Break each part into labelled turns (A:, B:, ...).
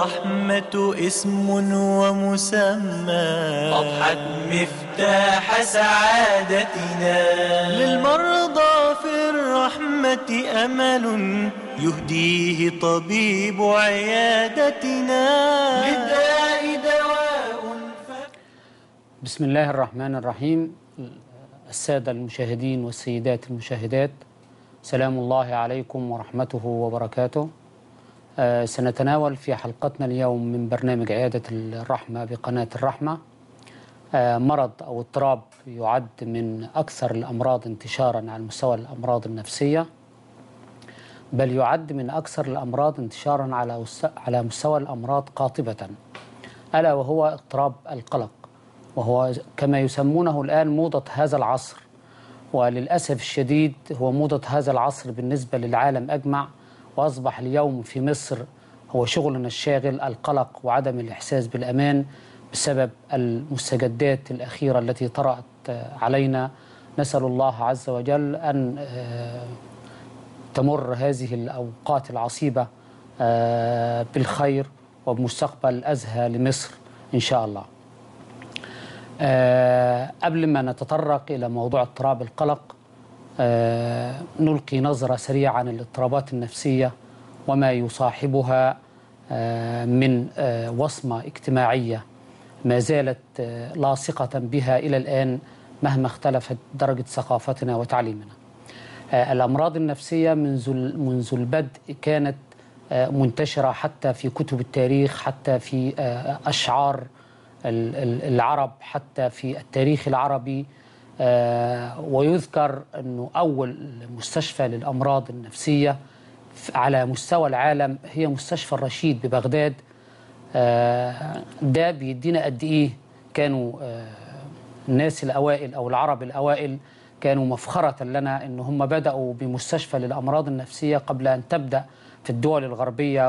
A: الرحمة اسم ومسمى أضحت مفتاح سعادتنا. للمرضى في الرحمة أمل يهديه طبيب عيادتنا. للداء دواء
B: بسم الله الرحمن الرحيم. السادة المشاهدين والسيدات المشاهدات، سلام الله عليكم ورحمته وبركاته. سنتناول في حلقتنا اليوم من برنامج عيادة الرحمة بقناة الرحمة مرض أو اضطراب يعد من أكثر الأمراض انتشارا على مستوى الأمراض النفسية، بل يعد من أكثر الأمراض انتشارا على مستوى الأمراض قاطبة، ألا وهو اضطراب القلق، وهو كما يسمونه الآن موضة هذا العصر. وللأسف الشديد هو موضة هذا العصر بالنسبة للعالم أجمع، وأصبح اليوم في مصر هو شغلنا الشاغل القلق وعدم الإحساس بالأمان بسبب المستجدات الأخيرة التي طرأت علينا. نسأل الله عز وجل أن تمر هذه الأوقات العصيبة بالخير وبمستقبل أزهى لمصر إن شاء الله. قبل ما نتطرق إلى موضوع اضطراب القلق، نلقي نظرة سريعة عن الاضطرابات النفسية وما يصاحبها من وصمة اجتماعية ما زالت لاصقة بها إلى الآن مهما اختلفت درجة ثقافتنا وتعليمنا. الأمراض النفسية منذ البدء كانت منتشرة حتى في كتب التاريخ، حتى في أشعار العرب، حتى في التاريخ العربي. ويذكر أنه أول مستشفى للأمراض النفسية على مستوى العالم هي مستشفى الرشيد ببغداد. ده بيدينا قد إيه كانوا الناس الأوائل أو العرب الأوائل كانوا مفخرة لنا أن هم بدأوا بمستشفى للأمراض النفسية قبل أن تبدأ في الدول الغربية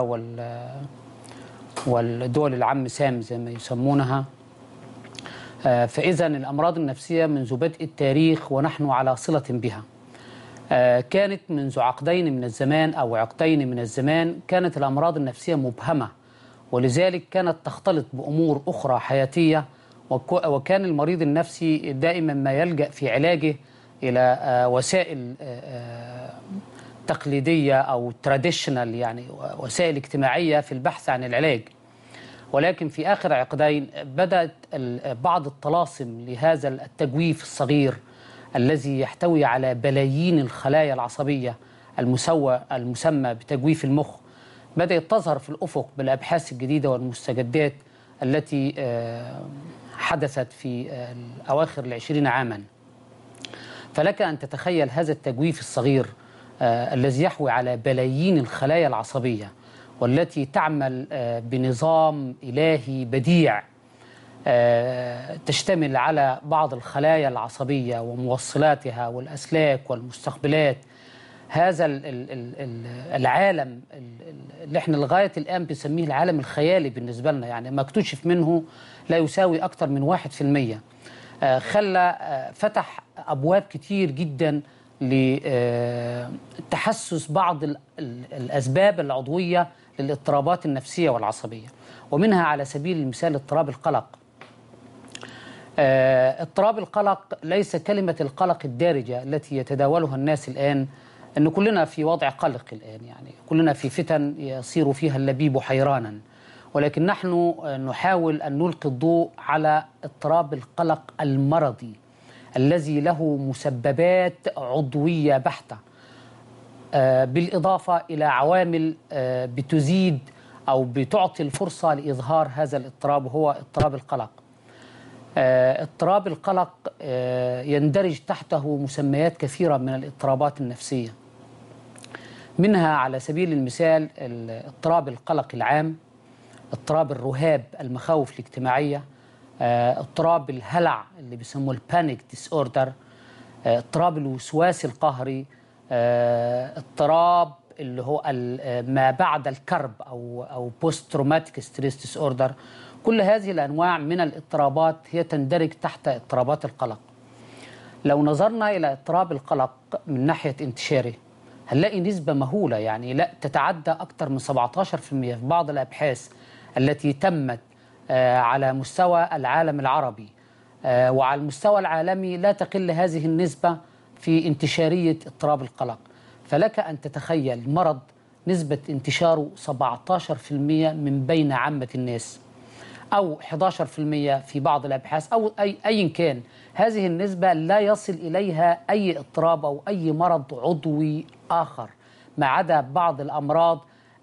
B: والدول العم سام زي ما يسمونها. فإذا الأمراض النفسية منذ بدء التاريخ ونحن على صلة بها. كانت منذ عقدين من الزمان أو عقدين من الزمان كانت الأمراض النفسية مبهمة، ولذلك كانت تختلط بأمور أخرى حياتية، وكان المريض النفسي دائما ما يلجأ في علاجه إلى وسائل تقليدية أو تراديشنال، يعني وسائل اجتماعية في البحث عن العلاج. ولكن في آخر عقدين بدأت بعض الطلاسم لهذا التجويف الصغير الذي يحتوي على بلايين الخلايا العصبية المسمى بتجويف المخ، بدأت تظهر في الأفق بالأبحاث الجديدة والمستجدات التي حدثت في أواخر 20 عاما. فلك أن تتخيل هذا التجويف الصغير الذي يحوي على بلايين الخلايا العصبية والتي تعمل بنظام إلهي بديع، تشتمل على بعض الخلايا العصبية وموصلاتها والأسلاك والمستقبلات. هذا العالم اللي احنا لغاية الآن بنسميه العالم الخيالي بالنسبة لنا، يعني ما اكتشف منه لا يساوي أكثر من 1%، فتح أبواب كتير جدا لتحسس بعض الأسباب العضوية للاضطرابات النفسية والعصبية، ومنها على سبيل المثال اضطراب القلق. اضطراب القلق ليس كلمة القلق الدارجة التي يتداولها الناس الآن، أن كلنا في وضع قلق الآن، يعني كلنا في فتن يصير فيها اللبيب حيرانا، ولكن نحن نحاول أن نلقي الضوء على اضطراب القلق المرضي الذي له مسببات عضوية بحتة، بالإضافة إلى عوامل بتزيد أو بتعطي الفرصة لإظهار هذا الاضطراب، وهو اضطراب القلق. اضطراب القلق يندرج تحته مسميات كثيرة من الاضطرابات النفسية، منها على سبيل المثال اضطراب القلق العام، اضطراب الرهاب المخاوف الاجتماعية، اضطراب الهلع اللي بيسموه البانيك ديس اوردر، اضطراب الوسواس القهري، اضطراب اللي هو ما بعد الكرب أو بوست تروماتيك ستريس ديس اوردر. كل هذه الأنواع من الاضطرابات هي تندرج تحت اضطرابات القلق. لو نظرنا إلى اضطراب القلق من ناحية انتشاره هنلاقي نسبة مهولة، يعني لا تتعدى أكثر من 17% في بعض الأبحاث التي تمت على مستوى العالم العربي وعلى المستوى العالمي لا تقل هذه النسبة في انتشارية اضطراب القلق. فلك أن تتخيل مرض نسبة انتشاره 17% من بين عامة الناس، أو 11% في بعض الأبحاث، أو أي كان. هذه النسبة لا يصل إليها أي اضطراب أو أي مرض عضوي آخر، ما عدا بعض الأمراض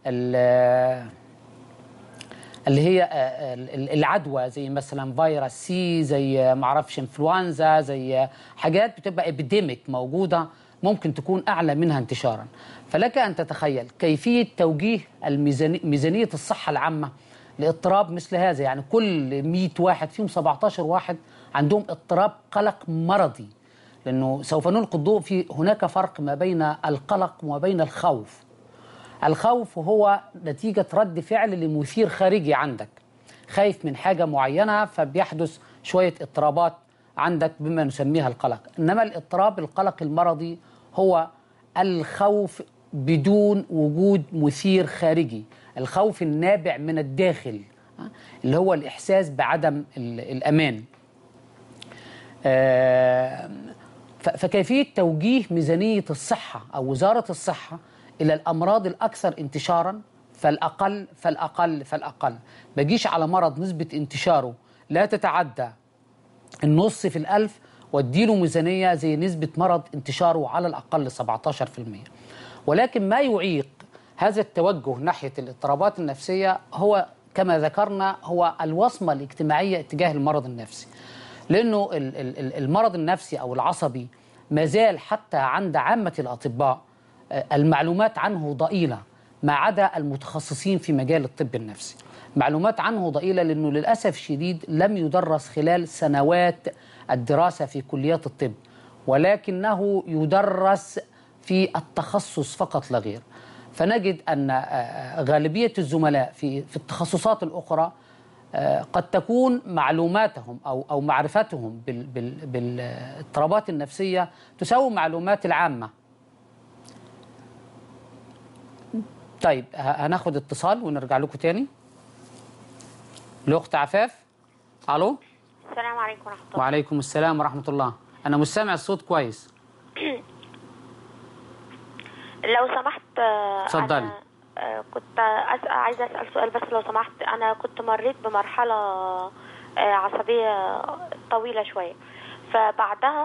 B: اللي هي العدوى، زي مثلا فيروس سي، زي معرفش انفلونزا، زي حاجات بتبقى ابيديميك موجودة ممكن تكون أعلى منها انتشارا. فلك أن تتخيل كيفية توجيه ميزانية الصحة العامة لاضطراب مثل هذا. يعني كل 100 واحد فيهم 17 واحد عندهم اضطراب قلق مرضي، لأنه سوف نلقي الضوء في هناك فرق ما بين القلق وما بين الخوف. الخوف هو نتيجة رد فعل لمثير خارجي عندك، خايف من حاجة معينة فبيحدث شوية اضطرابات عندك بما نسميها القلق. إنما الاضطراب القلق المرضي هو الخوف بدون وجود مثير خارجي، الخوف النابع من الداخل اللي هو الإحساس بعدم الأمان. فكيفية توجيه ميزانية الصحة أو وزارة الصحة إلى الأمراض الأكثر انتشارا فالأقل فالأقل فالأقل، ما جيش على مرض نسبة انتشاره لا تتعدى النص في الألف واديله ميزانية زي نسبة مرض انتشاره على الأقل 17%. ولكن ما يعيق هذا التوجه ناحية الاضطرابات النفسية هو كما ذكرنا هو الوصمة الاجتماعية اتجاه المرض النفسي، لأنه المرض النفسي أو العصبي ما زال حتى عند عامة الأطباء المعلومات عنه ضئيلة، ما عدا المتخصصين في مجال الطب النفسي. معلومات عنه ضئيلة لأنه للأسف الشديد لم يدرس خلال سنوات الدراسة في كليات الطب، ولكنه يدرس في التخصص فقط لا غير. فنجد أن غالبية الزملاء في التخصصات الأخرى قد تكون معلوماتهم أو معرفتهم بالاضطرابات النفسية تساوي معلومات العامة. طيب هناخد اتصال ونرجع لكم تاني. الأخت عفاف. ألو.
C: السلام عليكم ورحمة الله.
B: وعليكم السلام ورحمة الله. أنا مش سامع الصوت كويس.
C: لو سمحت
B: اتفضلي.
C: كنت عايزة أسأل سؤال بس لو سمحت. أنا كنت مريت بمرحلة عصبية طويلة شوية، فبعدها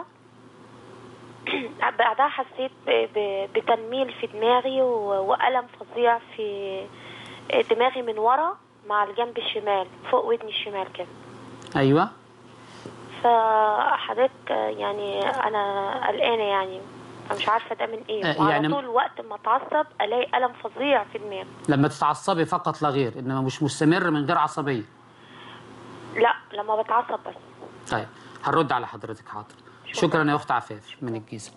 C: حسيت بتنميل في دماغي وألم فظيع في دماغي من ورا مع الجنب الشمال فوق ودني الشمال كده.
B: أيوة.
C: فحضرتك يعني أنا قلقانة، يعني أنا مش عارفة ده من إيه. يعني طول وقت ما أتعصب ألاقي ألم فظيع في دماغي. لما
B: تتعصبي فقط لا غير، إنما مش مستمر من غير عصبية؟
C: لا، لما بتعصب بس.
B: طيب هنرد على حضرتك. حاضر. شكرا يا أخت عفاف من الجيزة.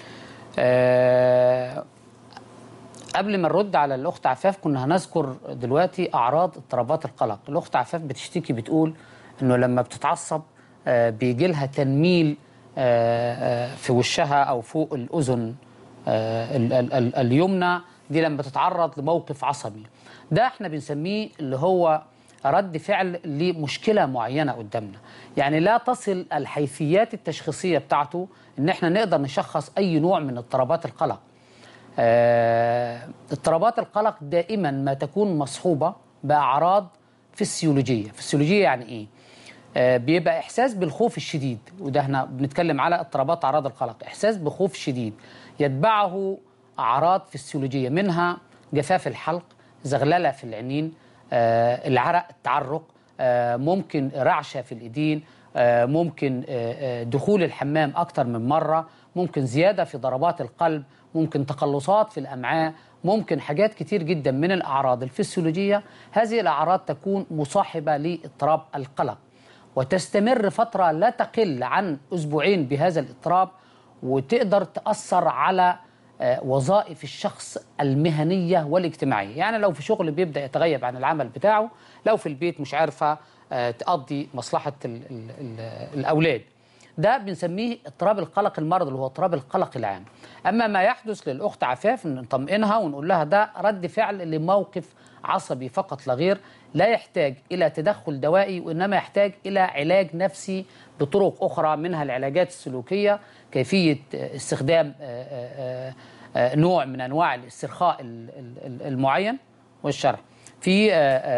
B: قبل ما نرد على الأخت عفاف كنا هنذكر دلوقتي أعراض اضطرابات القلق. الأخت عفاف بتشتكي بتقول إنه لما بتتعصب بيجي لها تنميل في وشها أو فوق الأذن اليمنى دي لما تتعرض لموقف عصبي. ده احنا بنسميه اللي هو رد فعل لمشكلة معينة قدامنا، يعني لا تصل الحيثيات التشخيصية بتاعته ان احنا نقدر نشخص اي نوع من اضطرابات القلق. اضطرابات القلق دائما ما تكون مصحوبة بأعراض فسيولوجية. فسيولوجية يعني ايه؟ بيبقى احساس بالخوف الشديد، وده احنا بنتكلم على اضطرابات اعراض القلق، احساس بخوف شديد يتبعه اعراض فسيولوجية، منها جفاف الحلق، زغللة في العينين، العرق، التعرق، ممكن رعشة في الإيدين، ممكن دخول الحمام أكتر من مرة، ممكن زيادة في ضربات القلب، ممكن تقلصات في الأمعاء، ممكن حاجات كتير جدا من الأعراض الفسيولوجية. هذه الأعراض تكون مصاحبة لاضطراب القلق وتستمر فترة لا تقل عن أسبوعين بهذا الاضطراب، وتقدر تأثر على وظائف الشخص المهنية والاجتماعية. يعني لو في شغل بيبدأ يتغيب عن العمل بتاعه، لو في البيت مش عارفة تقضي مصلحة الأولاد، ده بنسميه اضطراب القلق المرضي اللي هو اضطراب القلق العام. أما ما يحدث للأخت عفاف نطمئنها ونقول لها ده رد فعل لموقف عصبي فقط لا غير، لا يحتاج إلى تدخل دوائي، وإنما يحتاج إلى علاج نفسي بطرق أخرى، منها العلاجات السلوكية، كيفية استخدام نوع من أنواع الاسترخاء المعين والشرح. في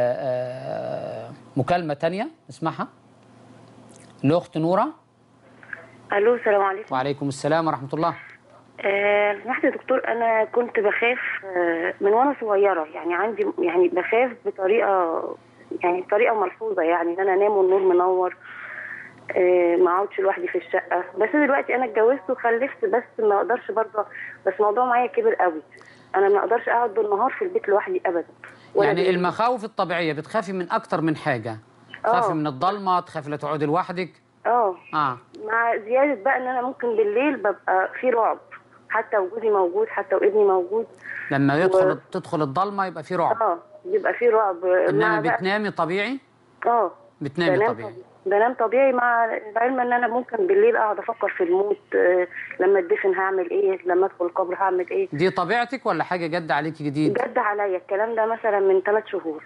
B: مكالمة تانية نسمعها، الأخت نورة.
D: الو، السلام عليكم.
B: وعليكم السلام ورحمة الله.
D: سمحت يا دكتور، انا كنت بخاف من وانا صغيره، يعني عندي يعني بخاف بطريقه ملحوظه، يعني ان انا انام والنور منور، ما اقعدش لوحدي في الشقه. بس دلوقتي انا اتجوزت وخلفت، بس ما اقدرش برضه، بس الموضوع معايا كبر قوي، انا ما اقدرش اقعد بالنهار في البيت لوحدي ابدا.
B: يعني المخاوف الطبيعيه بتخافي من اكتر من حاجه، تخافي من الضلمه، تخافي لا تقعدي لوحدك.
D: مع زياده بقى ان انا ممكن بالليل ببقى في رعب، حتى وجودي موجود، حتى وابني موجود،
B: لما تدخل الضلمه يبقى في رعب.
D: بيبقى في رعب.
B: انما بتنامي طبيعي؟ بتنامي طبيعي.
D: بنام طبيعي، مع العلم ان انا ممكن بالليل اقعد افكر في الموت، لما ادفن هعمل ايه، لما ادخل القبر هعمل ايه.
B: دي طبيعتك ولا حاجه جد عليكي جديد؟
D: جد عليا الكلام ده مثلا من 3 شهور.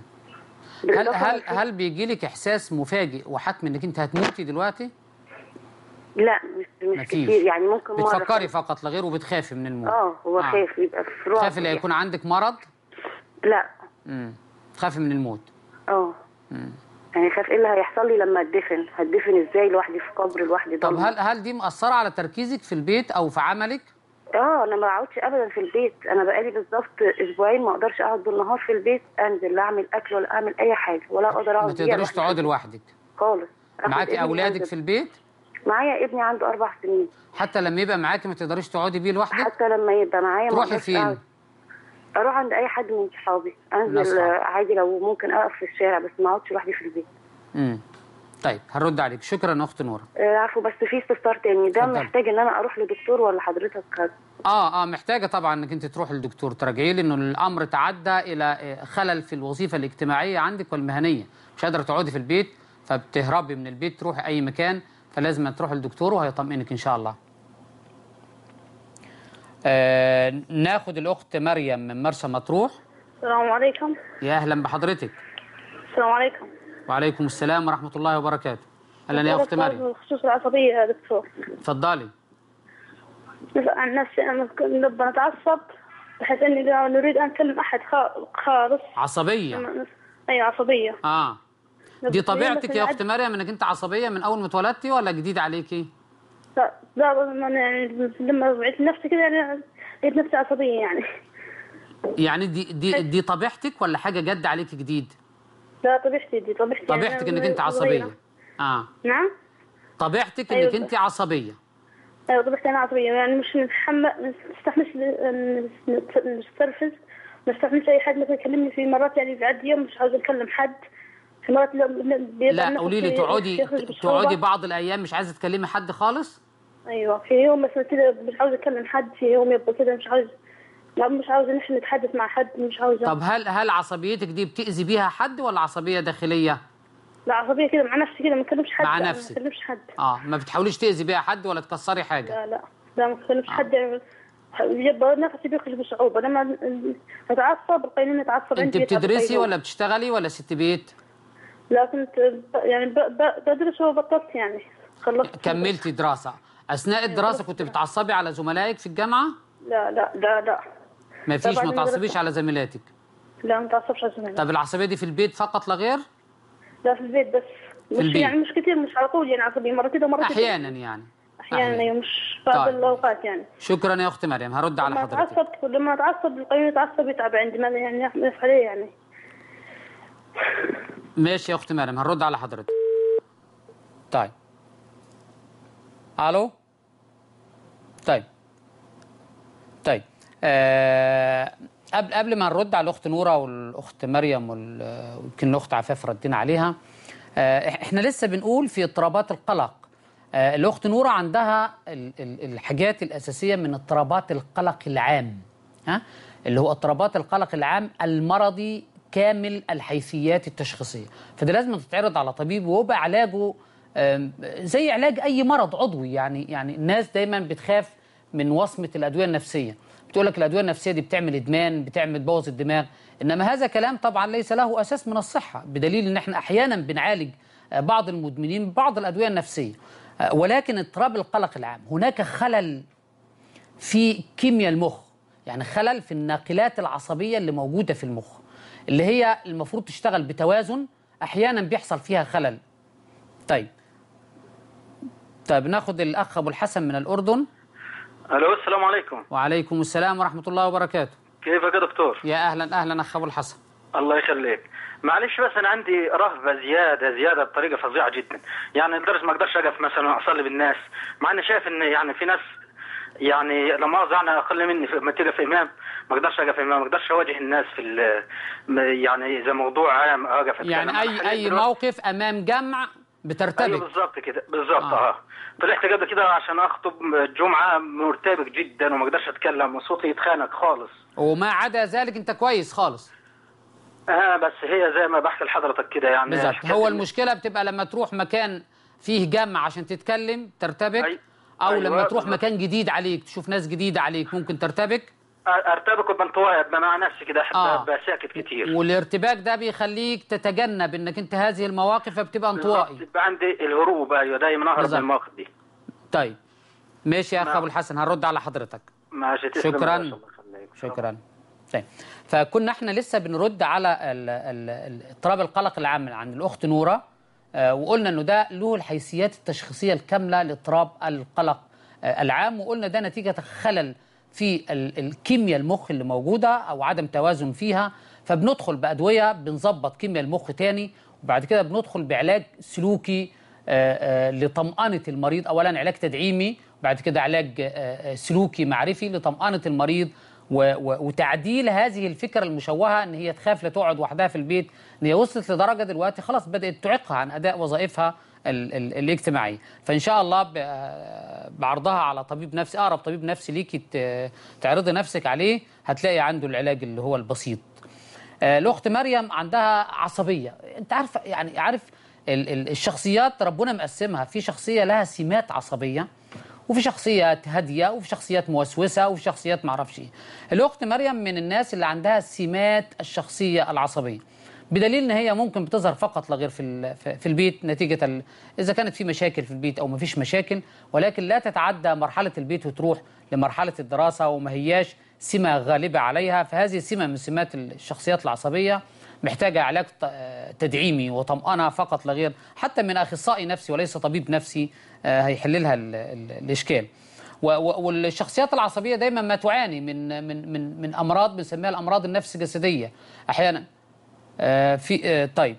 B: هل بيجي لك احساس مفاجئ وحتم انك انت هتموتي دلوقتي؟
D: لا، مش كتير، يعني ممكن مره.
B: بتفكري فقط لا غير وبتخافي من الموت؟
D: هو خايف، يبقى في رعب.
B: تخافي لا يكون عندك مرض؟
D: لا.
B: تخافي من الموت؟
D: يعني خاف ايه اللي هيحصل لي لما هتدفن ازاي لوحدي في قبر لوحدي.
B: طب هل دي مأثرة على تركيزك في البيت او في عملك؟
D: انا ما بقعدش ابدا في البيت، انا بقالي بالظبط اسبوعين ما اقدرش اقعد بالنهار في البيت، انزل لا اعمل اكل ولا اعمل اي حاجه، ولا اقدر اقعد.
B: ما تقدريش تقعدي لوحدك
D: خالص.
B: معاكي اولادك في البيت؟
D: معايا ابني عنده 4 سنين.
B: حتى لما يبقى معاكي ما تقدريش تقعدي بيه لوحدك؟
D: حتى لما يبقى معايا.
B: تروحي فين؟
D: اروح عند اي حد من صحابي، انزل عادي لو ممكن اقف في الشارع، بس ما اقعدش لوحدي في البيت.
B: طيب هنرد عليك. شكرا اخت نوره.
D: عفوا، بس في استفسار تاني، ده محتاج ان انا اروح لدكتور ولا حضرتك؟
B: محتاجه طبعا انك انت تروحي للدكتور، تراجعيه، لانه الامر تعدى الى خلل في الوظيفه الاجتماعيه عندك والمهنيه، مش قادره تقعدي في البيت فبتهربي من البيت تروحي اي مكان، فلازم تروحي للدكتور وهيطمئنك ان شاء الله. ناخد الاخت مريم من مرسى مطروح.
E: السلام عليكم.
B: يا اهلا بحضرتك.
E: السلام عليكم.
B: وعليكم السلام ورحمه الله وبركاته. اهلا يا اخت مريم.
E: بخصوص العصبيه يا دكتور.
B: اتفضلي.
E: عن نفسي انا نبغى نتعصب بحيث اني نريد ان اكلم احد خالص.
B: عصبيه؟
E: ايوه عصبيه.
B: دي طبيعتك يا اخت مريم انك انت عصبيه من اول ما اتولدتي ولا جديد عليكي؟
E: لا يعني لما وعيت نفسي كده يعني لقيت نفسي عصبيه يعني
B: دي طبيعتك ولا حاجه جد عليكي جديد؟
E: لا، طبيعتي
B: طبيعتك انك انت عصبيه.
E: نعم.
B: طبيعتك انك انت عصبيه.
E: ايوه طبيعتي انا عصبيه، يعني مش ما نستحملش نسترفز، ما نستحملش اي حد مثلا يكلمني في مرات، يعني بعد يوم مش عاوزه اكلم حد، في مرات
B: لا قولي لي تقعدي بعض الايام مش عايزه تكلمي حد خالص؟
E: ايوه، في يوم مثلا كده مش عاوزه اكلم حد، في يوم يبقى كده مش عاوزه نحن نتحدث مع حد، مش عاوزه.
B: طب هل عصبيتك دي بتأذي بيها حد ولا عصبيه داخليه؟
E: لا، عصبيه كده مع نفسي كده، ما بكلمش حد.
B: مع نفسك؟ ما بكلمش حد. ما بتحاوليش تأذي بيها حد ولا تكسري حاجه؟
E: لا ما بكلمش حد، يبقى نفسي بيخرج بصعوبه لما اتعصب، القينونه اتعصب.
B: انت بتدرسي ولا بتشتغلي ولا ست بيت؟
E: لا، كنت يعني بدرس وبطلت، يعني خلصت.
B: كملتي دراسه؟ اثناء الدراسه كنت بتعصبي على زملائك في الجامعه؟
E: لا
B: ما تعصبيش على زميلاتك؟
E: لا، ما تعصبش على زميلاتي.
B: طب العصبيه دي في البيت فقط لا غير؟
E: لا، في البيت بس.
B: في البيت
E: يعني مش كتير، مش على طول، يعني عصبيه مره كده ومره كده.
B: احيانا يعني.
E: احيانا مش بعض الاوقات يعني.
B: شكرا يا اخت مريم، هرد على حضرتك.
E: لما اتعصب القيم يتعصب يتعب عندي، ما يعني يفعل ايه يعني.
B: ماشي يا اخت مريم، هنرد على حضرتك. طيب الو. طيب قبل ما نرد على الاخت نوره والاخت مريم ويمكن الاخت عفاف ردينا عليها، احنا لسه بنقول في اضطرابات القلق. الاخت نوره عندها الحاجات الاساسيه من اضطرابات القلق العام، اللي هو اضطرابات القلق العام المرضي كامل الحيثيات التشخيصيه، فده لازم تتعرض على طبيب ويبقى علاجه زي علاج اي مرض عضوي. يعني الناس دايما بتخاف من وصمه الادويه النفسيه، بتقول لك الادويه النفسيه دي بتعمل ادمان، بتبوظ الدماغ، انما هذا كلام طبعا ليس له اساس من الصحه، بدليل ان احنا احيانا بنعالج بعض المدمنين ببعض الادويه النفسيه. ولكن اضطراب القلق العام هناك خلل في كيمياء المخ، يعني خلل في الناقلات العصبيه اللي موجوده في المخ، اللي هي المفروض تشتغل بتوازن، احيانا بيحصل فيها خلل. طيب ناخد الاخ ابو الحسن من الاردن.
F: الو، السلام عليكم.
B: وعليكم السلام ورحمه الله وبركاته.
F: كيفك يا دكتور؟
B: يا اهلا اخ ابو الحسن.
F: الله يخليك. معلش بس انا عندي رهبه زياده بطريقه فظيعه جدا، يعني لدرجه ما اقدرش اقف مثلا اصلي بالناس، مع اني شايف ان يعني في ناس يعني لما يعني اقل مني لما تقف امام ما اقدرش اقف امام، ما اقدرش اواجه الناس في يعني اذا موضوع عام اقف
B: يعني اي موقف امام جمع بترتبك.
F: ايوه بالظبط كده بالظبط. طلعت قبل كده عشان اخطب الجمعه مرتبك جدا وما اقدرش اتكلم وصوتي يتخانق خالص،
B: وما عدا ذلك انت كويس خالص.
F: بس هي زي ما بحكي لحضرتك كده يعني
B: بالظبط. هو المشكله بتبقى لما تروح مكان فيه جمع عشان تتكلم ترتبك، او لما تروح مكان جديد عليك تشوف ناس جديده عليك ممكن ترتبك.
F: ارتبك وبنطوي مع نفسي كده، احب ابقى ساكت كتير،
B: والارتباك ده بيخليك تتجنب انك انت هذه المواقف، فبتبقى انطوائي،
F: بيبقى عندي الهروب. ايوه دايما اهرب من المواقف دي.
B: طيب ماشي يا اخ ابو الحسن، هنرد على حضرتك.
F: ماشي،
B: شكرا. طيب فكنا احنا لسه بنرد على اضطراب القلق العام عن الاخت نوره، وقلنا انه ده له الحيثيات التشخيصيه الكامله لاضطراب القلق العام، وقلنا ده نتيجه خلل في الكيمياء المخ اللي موجوده او عدم توازن فيها، فبندخل بادويه بنظبط كيمياء المخ تاني، وبعد كده بندخل بعلاج سلوكي لطمأنة المريض. اولا علاج تدعيمي، بعد كده علاج سلوكي معرفي لطمأنة المريض وتعديل هذه الفكره المشوهه ان هي تخاف لا تقعد وحدها في البيت، ان هي وصلت لدرجه دلوقتي خلاص بدات تعيقها عن اداء وظائفها الاجتماعيه. فان شاء الله بعرضها على طبيب نفسي، اقرب طبيب نفسي ليكي تعرضي نفسك عليه، هتلاقي عنده العلاج اللي هو البسيط. الاخت مريم عندها عصبيه. انت عارف الشخصيات ربنا مقسمها، في شخصيه لها سمات عصبيه، وفي شخصيات هاديه، وفي شخصيات موسوسه، وفي شخصيات ما اعرفش ايه. الاخت مريم من الناس اللي عندها سمات الشخصيه العصبيه، بدليل ان هي ممكن بتظهر فقط لا غير في البيت نتيجه اذا كانت في مشاكل في البيت او ما فيش مشاكل، ولكن لا تتعدى مرحله البيت وتروح لمرحله الدراسه وما هياش سمه غالبه عليها. فهذه سمه من سمات الشخصيات العصبيه محتاجه علاج تدعيمي وطمأنه فقط لا غير، حتى من اخصائي نفسي وليس طبيب نفسي هيحل لها الاشكال. والشخصيات العصبيه دايما ما تعاني من امراض بنسميها الامراض النفس جسديه احيانا. طيب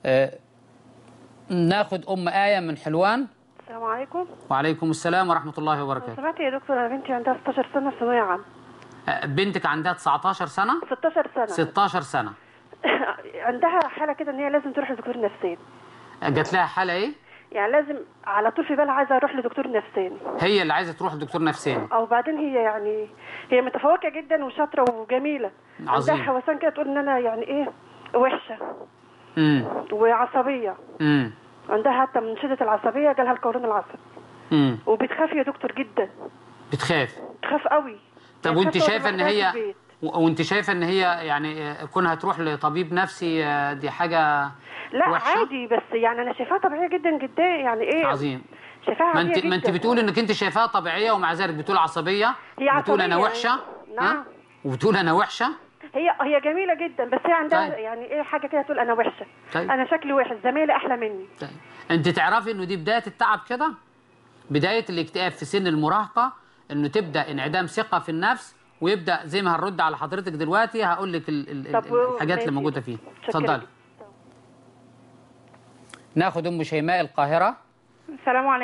B: ناخد آية من حلوان.
E: السلام عليكم.
B: وعليكم السلام ورحمة الله وبركاته.
E: سمعتي يا دكتور، انا بنتي عندها 16 سنة في ثانوية عامة.
B: بنتك عندها 19 سنة؟
E: 16 سنة.
B: 16 سنة.
E: عندها حالة كده ان هي لازم تروح لدكتور نفساني.
B: جات لها حالة ايه؟
E: يعني لازم على طول في بالها عايزة اروح لدكتور نفساني.
B: هي اللي عايزة تروح لدكتور نفساني.
E: او بعدين هي متفوقة جدا وشاطرة وجميلة.
B: عظيم.
E: عندها حوسان كده تقول ان انا يعني ايه وحشة. وعصبية. عندها حتى من شدة العصبية جالها القولون العصبي. وبتخاف يا دكتور جدا.
B: بتخاف
E: قوي.
B: طب وانت شايفة ان هي يعني كونها تروح لطبيب نفسي دي حاجة
E: لا
B: وحشة؟
E: عادي، بس يعني انا شايفاها طبيعية جدا جدا. يعني ايه
B: عظيم.
E: شايفاها عادية جدا.
B: ما انت بتقول انك انت شايفاها طبيعية ومع ذلك بتقول عصبية. بتقول انا وحشة.
E: نعم.
B: وبتقول انا وحشة.
E: هي جميلة جدا، بس هي عندها يعني ايه حاجة كده تقول انا وحشة. انا شكلي وحش، زمايلي احلى مني.
B: انت تعرفي انه دي بداية التعب كده، بداية الاكتئاب في سن المراهقة، انه تبدأ انعدام ثقة في النفس، ويبدأ زي ما هنرد على حضرتك دلوقتي هقول لك الحاجات اللي موجودة فيه. اتفضلي. ناخد ام شيماء القاهرة.
G: السلام عليكم.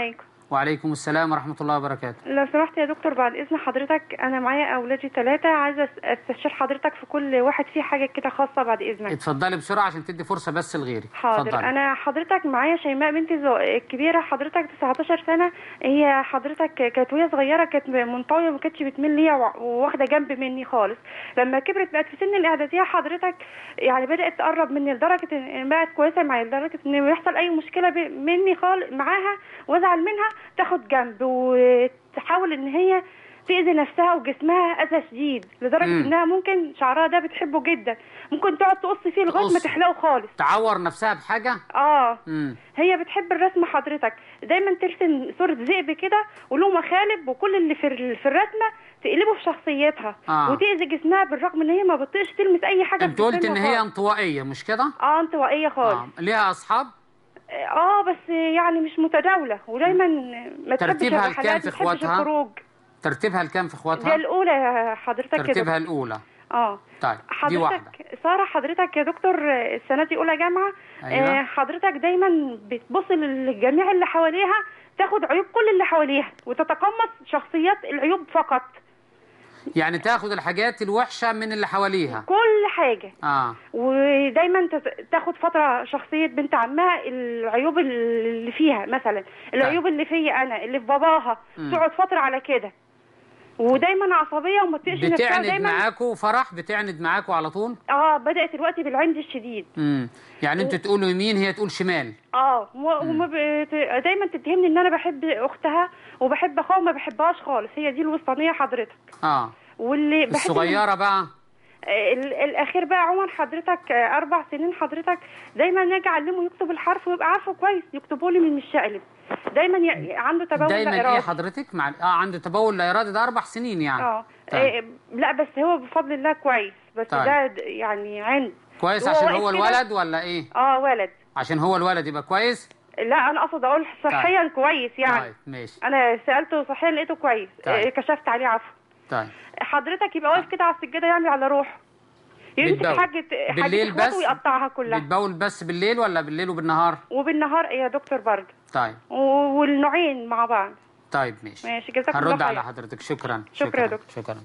B: وعليكم السلام ورحمة الله وبركاته.
E: لو سمحت يا دكتور بعد إذن حضرتك، أنا معايا أولادي 3، عايزة أستشير حضرتك في كل واحد فيه حاجة كده خاصة بعد إذنك.
B: اتفضلي بسرعة عشان تدي فرصة بس لغيري.
E: حاضر.
B: اتفضلي.
E: أنا حضرتك معايا شيماء بنتي الكبيرة، حضرتك 19 سنة. هي حضرتك كانت وهي صغيرة كانت منطوية وما كانتش بتميل ليا وواخدة جنب مني خالص. لما كبرت بقت في سن الإعدادية حضرتك يعني بدأت تقرب مني لدرجة إن بقت كويسة معايا، لدرجة إن يحصل أي مشكلة مني خالص معاها وأزعل منها تاخد جنب وتحاول ان هي تأذي نفسها وجسمها اذى شديد، لدرجه انها ممكن شعرها ده بتحبه جدا، ممكن تقعد تقص فيه لغايه ما تحلقه خالص.
B: تعور نفسها بحاجه؟
E: هي بتحب الرسم حضرتك، دايما ترسم صوره ذئب كده وله مخالب، وكل اللي في الرسمه تقلبه في شخصيتها وتأذي جسمها، بالرغم ان هي ما بتطيقش تلمس اي حاجه.
B: انت قلت ان هي انطوائيه مش كده؟
E: انطوائيه خالص.
B: ليها اصحاب؟
E: بس يعني مش متداولة، ودايما ما تحبش
B: ترتيبها الكام في اخواتها؟
E: الخروج.
B: ترتيبها الكام في اخواتها؟
E: دي الاولى يا حضرتك.
B: ترتيبها الاولى.
E: طيب
B: دي واحده.
E: ساره حضرتك يا دكتور السنه دي اولى جامعه.
B: أيوة.
E: حضرتك دايما بتبص للجميع اللي حواليها، تاخد عيوب كل اللي حواليها وتتقمص شخصيات العيوب فقط.
B: يعني تاخد الحاجات الوحشه من اللي حواليها
E: كل حاجه. ودايما تاخد فتره شخصيه بنت عمها، العيوب اللي فيها مثلا العيوب اللي فيا انا اللي في باباها، تقعد فتره على كده، ودايما عصبيه وما تطيقش نفسها.
B: بتعند معاكوا فرح؟ بتعند معاكوا على طول؟
E: بدات دلوقتي بالعند الشديد.
B: يعني انتوا تقولوا يمين هي تقول شمال.
E: دايما تتهمني ان انا بحب اختها وبحب اخوها وما بحبهاش خالص، هي دي الوسطانيه حضرتك. واللي
B: الصغيره بقى
E: الاخير بقى عمر حضرتك 4 سنين حضرتك، دايما اجي اعلمه يكتب الحرف ويبقى عارفه كويس، يكتبوا لي من الشقلب، دايما عنده تبول لا ارادي.
B: دايما ايه حضرتك عنده تبول لا ارادي؟ ده 4 سنين يعني.
E: لا بس هو بفضل الله كويس، بس ده يعني عند
B: كويس عشان هو الولد ولا ايه؟
E: ولد.
B: عشان هو الولد يبقى كويس؟
E: لا انا اقصد اقول صحيا كويس يعني.
B: طيب ماشي.
E: انا سالته صحيا لقيته كويس. كشفت عليه عفوا.
B: طيب
E: حضرتك يبقى واقف كده على السجاده يعمل على روحه، يمسك حاجه
B: بالليل بس
E: ويقطعها كلها.
B: بتبول بس بالليل ولا بالليل وبالنهار؟
E: وبالنهار يا دكتور برضه.
B: طيب
E: والنوعين مع بعض.
B: طيب ماشي
E: جزاك الله خير.
B: هنرد على حضرتك. شكرا
E: يا دكتور.
B: شكرا.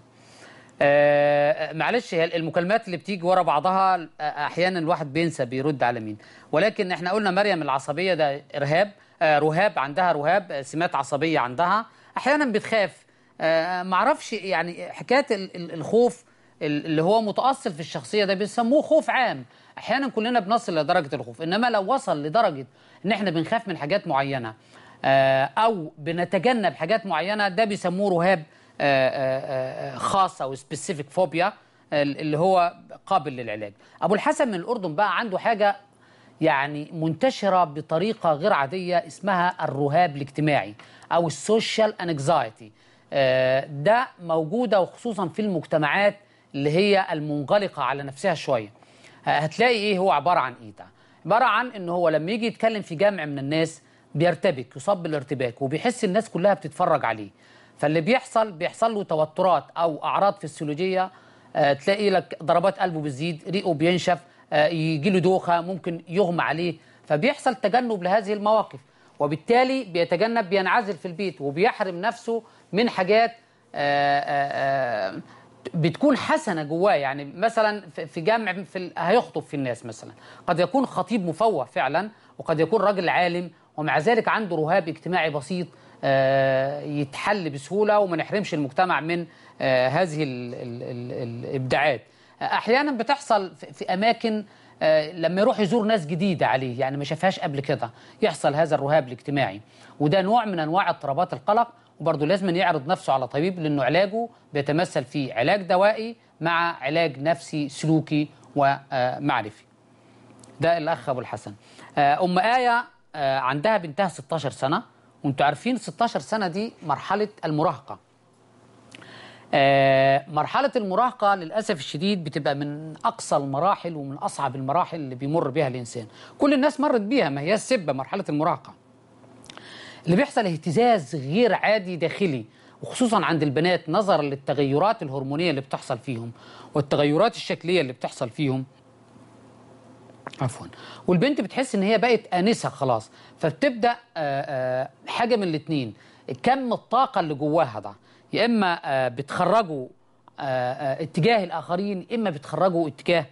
B: معلش هي المكالمات اللي بتيجي ورا بعضها احيانا الواحد بينسى بيرد على مين، ولكن احنا قلنا مريم العصبيه ده ارهاب. رهاب عندها رهاب، سمات عصبيه عندها، احيانا بتخاف. معرفش يعني حكايه الخوف اللي هو متأصل في الشخصيه ده بيسموه خوف عام. احيانا كلنا بنصل لدرجه الخوف، انما لو وصل لدرجه ان احنا بنخاف من حاجات معينه او بنتجنب حاجات معينه، ده بيسموه رهاب خاص او سبيسيفيك فوبيا اللي هو قابل للعلاج. ابو الحسن من الاردن بقى عنده حاجه يعني منتشره بطريقه غير عاديه اسمها الرهاب الاجتماعي او السوشيال انكزايتي. ده موجوده وخصوصا في المجتمعات اللي هي المنغلقه على نفسها شويه. هتلاقي ايه هو عباره عن ايه؟ ده عباره عن ان هو لما يجي يتكلم في جمع من الناس بيرتبك، يصاب بالارتباك، وبيحس الناس كلها بتتفرج عليه. فاللي بيحصل له توترات او اعراض فسيولوجيه. تلاقي لك ضربات قلبه بتزيد، ريقه بينشف، يجي له دوخه، ممكن يغمى عليه. فبيحصل تجنب لهذه المواقف، وبالتالي بينعزل في البيت وبيحرم نفسه من حاجات بتكون حسنه جواه. يعني مثلا في جامع هيخطب في الناس مثلا، قد يكون خطيب مفوه فعلا، وقد يكون راجل عالم، ومع ذلك عنده رهاب اجتماعي بسيط يتحل بسهوله، وما نحرمش المجتمع من هذه الابداعات. احيانا بتحصل في اماكن لما يروح يزور ناس جديده عليه، يعني ما شافهاش قبل كده، يحصل هذا الرهاب الاجتماعي. وده نوع من انواع اضطرابات القلق، وبرضه لازم يعرض نفسه على طبيب، لانه علاجه بيتمثل في علاج دوائي مع علاج نفسي سلوكي ومعرفي. ده الاخ ابو الحسن. ام آية عندها بنتها 16 سنه، وانتوا عارفين 16 سنه دي مرحله المراهقه. مرحله المراهقه للاسف الشديد بتبقى من اقصى المراحل ومن اصعب المراحل اللي بيمر بها الانسان. كل الناس مرت بيها، ما هي السبه مرحله المراهقه. اللي بيحصل اهتزاز غير عادي داخلي، وخصوصا عند البنات نظرا للتغيرات الهرمونيه اللي بتحصل فيهم والتغيرات الشكليه اللي بتحصل فيهم. عفوا. والبنت بتحس ان هي بقت آنسة خلاص، فبتبدأ حاجة من الاثنين، كم الطاقة اللي جواها ده يا اما بتخرجوا اتجاه الاخرين، اما بتخرجوا اتجاه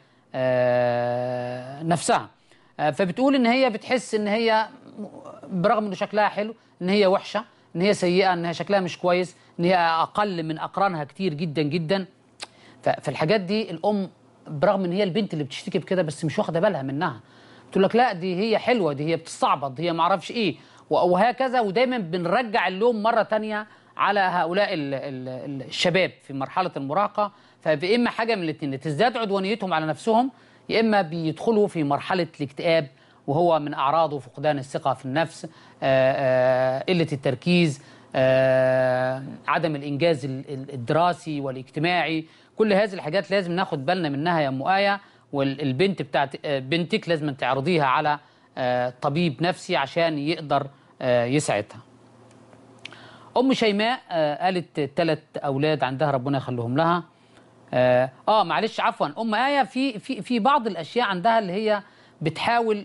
B: نفسها. فبتقول ان هي بتحس ان هي برغم ان شكلها حلو ان هي وحشة، ان هي سيئة، ان هي شكلها مش كويس، ان هي اقل من اقرانها كتير جدا جدا. فالحاجات دي الام برغم ان هي البنت اللي بتشتكي بكده بس مش واخده بالها منها، تقول لك لا دي هي حلوه، دي هي بتستعبط، دي هي ما اعرفش ايه، وهكذا. ودايما بنرجع اللوم مره ثانيه على هؤلاء الشباب في مرحله المراهقه. فاما حاجه من الاثنين، تزداد عدوانيتهم على نفسهم، يا اما بيدخلوا في مرحله الاكتئاب، وهو من اعراضه فقدان الثقه في النفس، قله التركيز، عدم الانجاز الدراسي والاجتماعي. كل هذه الحاجات لازم ناخد بالنا منها يا ام آية. والبنت بتاعت بنتك لازم تعرضيها على طبيب نفسي عشان يقدر يساعدها. ام شيماء قالت 3 اولاد عندها، ربنا يخليهم لها. معلش عفوا ام آية، في بعض الاشياء عندها اللي هي بتحاول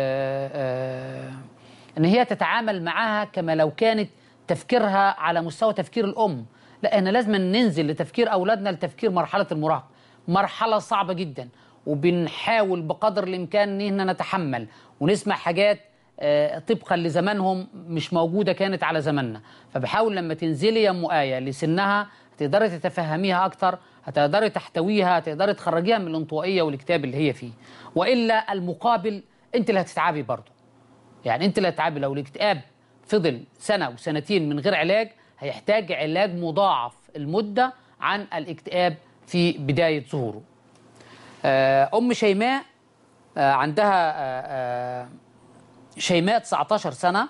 B: ان هي تتعامل معها كما لو كانت تفكيرها على مستوى تفكير الام. لا، احنا لازم ننزل لتفكير اولادنا لتفكير مرحله المراهقه، مرحله صعبه جدا، وبنحاول بقدر الامكان ان نتحمل ونسمع حاجات طبقا لزمانهم مش موجوده كانت على زماننا. فبحاول لما تنزلي يا ام آية لسنها هتقدري تتفهميها اكتر، هتقدري تحتويها، هتقدري تخرجيها من الانطوائيه والاكتئاب اللي هي فيه. والا المقابل انت اللي هتتعبي برضه، يعني انت اللي هتتعبي. لو الاكتئاب فضل سنه وسنتين من غير علاج هيحتاج علاج مضاعف المده عن الاكتئاب في بدايه ظهوره. ام شيماء عندها شيماء 19 سنه،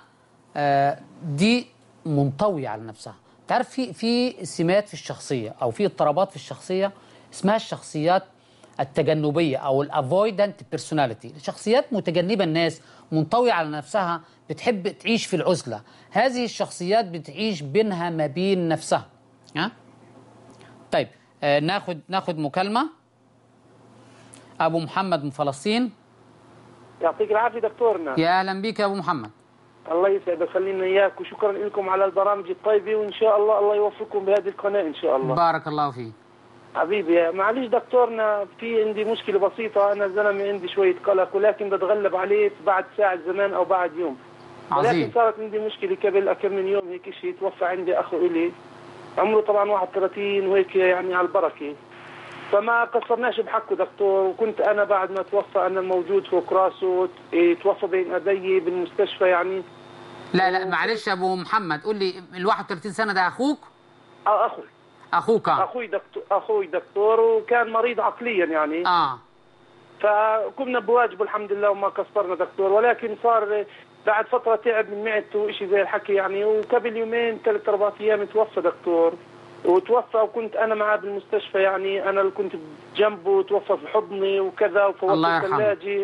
B: دي منطويه على نفسها. تعرف في سمات في الشخصيه او في اضطرابات في الشخصيه اسمها الشخصيات التجنبيه او الافويدنت بيرسوناليتي، شخصيات متجنبه الناس، منطويه على نفسها، بتحب تعيش في العزله. هذه الشخصيات بتعيش بينها ما بين نفسها. طيب ناخد مكالمه. ابو محمد من فلسطين.
G: يعطيك العافيه دكتورنا.
B: يا اهلا بك يا ابو محمد.
G: الله يسعدك، خلينا اياك، وشكرا لكم على البرامج الطيبه، وان شاء الله يوفقكم بهذه القناه ان شاء الله.
B: بارك الله فيك
G: حبيبي. معلش دكتورنا، في عندي مشكله بسيطه، انا زلمه عندي شويه قلق ولكن بتغلب عليه بعد ساعه زمان او بعد يوم.
B: عظيم.
G: ولكن صارت عندي مشكله قبل كم من يوم هيك شيء، توفى عندي اخو الي عمره طبعا 31 وهيك يعني على البركه، فما قصرناش بحقه دكتور. وكنت انا بعد ما توفى انا موجود فوق راسه، توفى بين ايدي بالمستشفى يعني.
B: لا معلش يا ابو محمد، قول لي ال 31 سنه ده اخوك؟ اخوك
G: اخوي دكتور، وكان مريض عقليا يعني. فقمنا بواجبه الحمد لله وما قصرنا دكتور. ولكن صار بعد فتره تعب من معدته وشيء زي الحكي يعني، وقبل يومين 3-4 ايام توفى دكتور. وتوفى وكنت انا معاه بالمستشفى يعني، انا اللي كنت جنبه، توفى في حضني وكذا، وفوت الثلاجه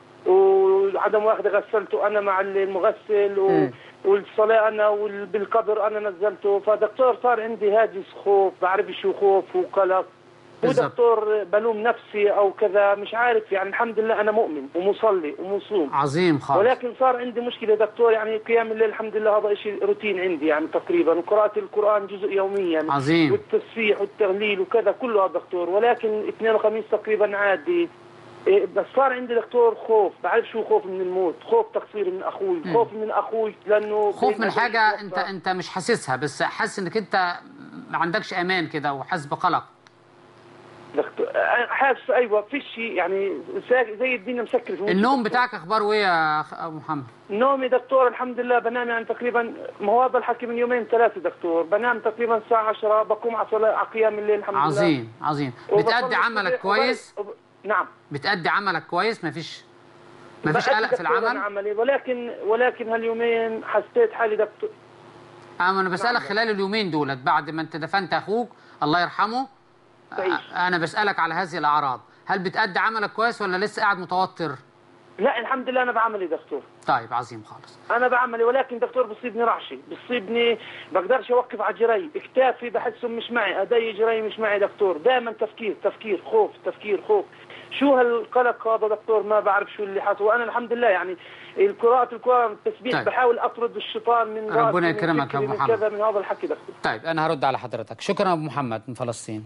G: وعدم واخده غسلته انا مع المغسل والصلاه انا، وبالقبر انا نزلته. فدكتور صار عندي هاجس خوف، بعرف شو خوف وقلق، ودكتور بلوم نفسي او كذا مش عارف يعني. الحمد لله انا مؤمن ومصلي ومصوم.
B: عظيم خالص.
G: ولكن صار عندي مشكله دكتور يعني، قيام الليل الحمد لله هذا شيء روتين عندي يعني تقريبا، وقراءه القران جزء يوميا.
B: عظيم.
G: والتسبيح والتهليل وكذا كله دكتور. ولكن اثنين وخميس تقريبا عادي. بس صار عندي دكتور خوف، بعرف شو خوف من الموت، خوف تقصير من اخوي، خوف من اخوي لانه
B: خوف من حاجه انت مش حاسسها، بس حاسس انك انت ما عندكش امان كده وحاسس بقلق.
G: دكتور حاسس ايوه في شيء يعني زي الدنيا مسكر في
B: النوم بتاعك اخباره ايه يا ابو محمد؟
G: نومي دكتور الحمد لله بنام يعني تقريبا، ما هو هذا الحكي من 2-3 دكتور، بنام تقريبا الساعه 10، بقوم على قيام الليل الحمد لله.
B: عظيم. بتأدي عملك كويس؟
G: نعم
B: بتأدي عملك كويس، مفيش قلق في العمل؟
G: عملي، ولكن هاليومين حسيت حالي دكتور.
B: انا بسألك خلال اليومين دولت بعد ما انت دفنت اخوك الله يرحمه، انا بسألك على هذه الاعراض، هل بتأدي عملك كويس ولا لسه قاعد متوتر؟
G: لا الحمد لله انا بعملي دكتور.
B: طيب عظيم خالص.
G: انا بعملي، ولكن دكتور بصيبني رعشه، بصيبني بقدرش اوقف على جري، اكتافي بحسهم مش معي، ايدي جري مش معي دكتور، دائما تفكير خوف، تفكير خوف. شو هالقلق هذا دكتور؟ ما بعرف شو اللي حصل. وانا الحمد لله يعني قراءة القرآن التسبيح
B: طيب.
G: بحاول اطرد الشيطان من
B: ربنا يكرمك يا ابو محمد.
G: كذا من هذا الحكي دكتور.
B: طيب انا هرد على حضرتك. شكرا ابو محمد من فلسطين.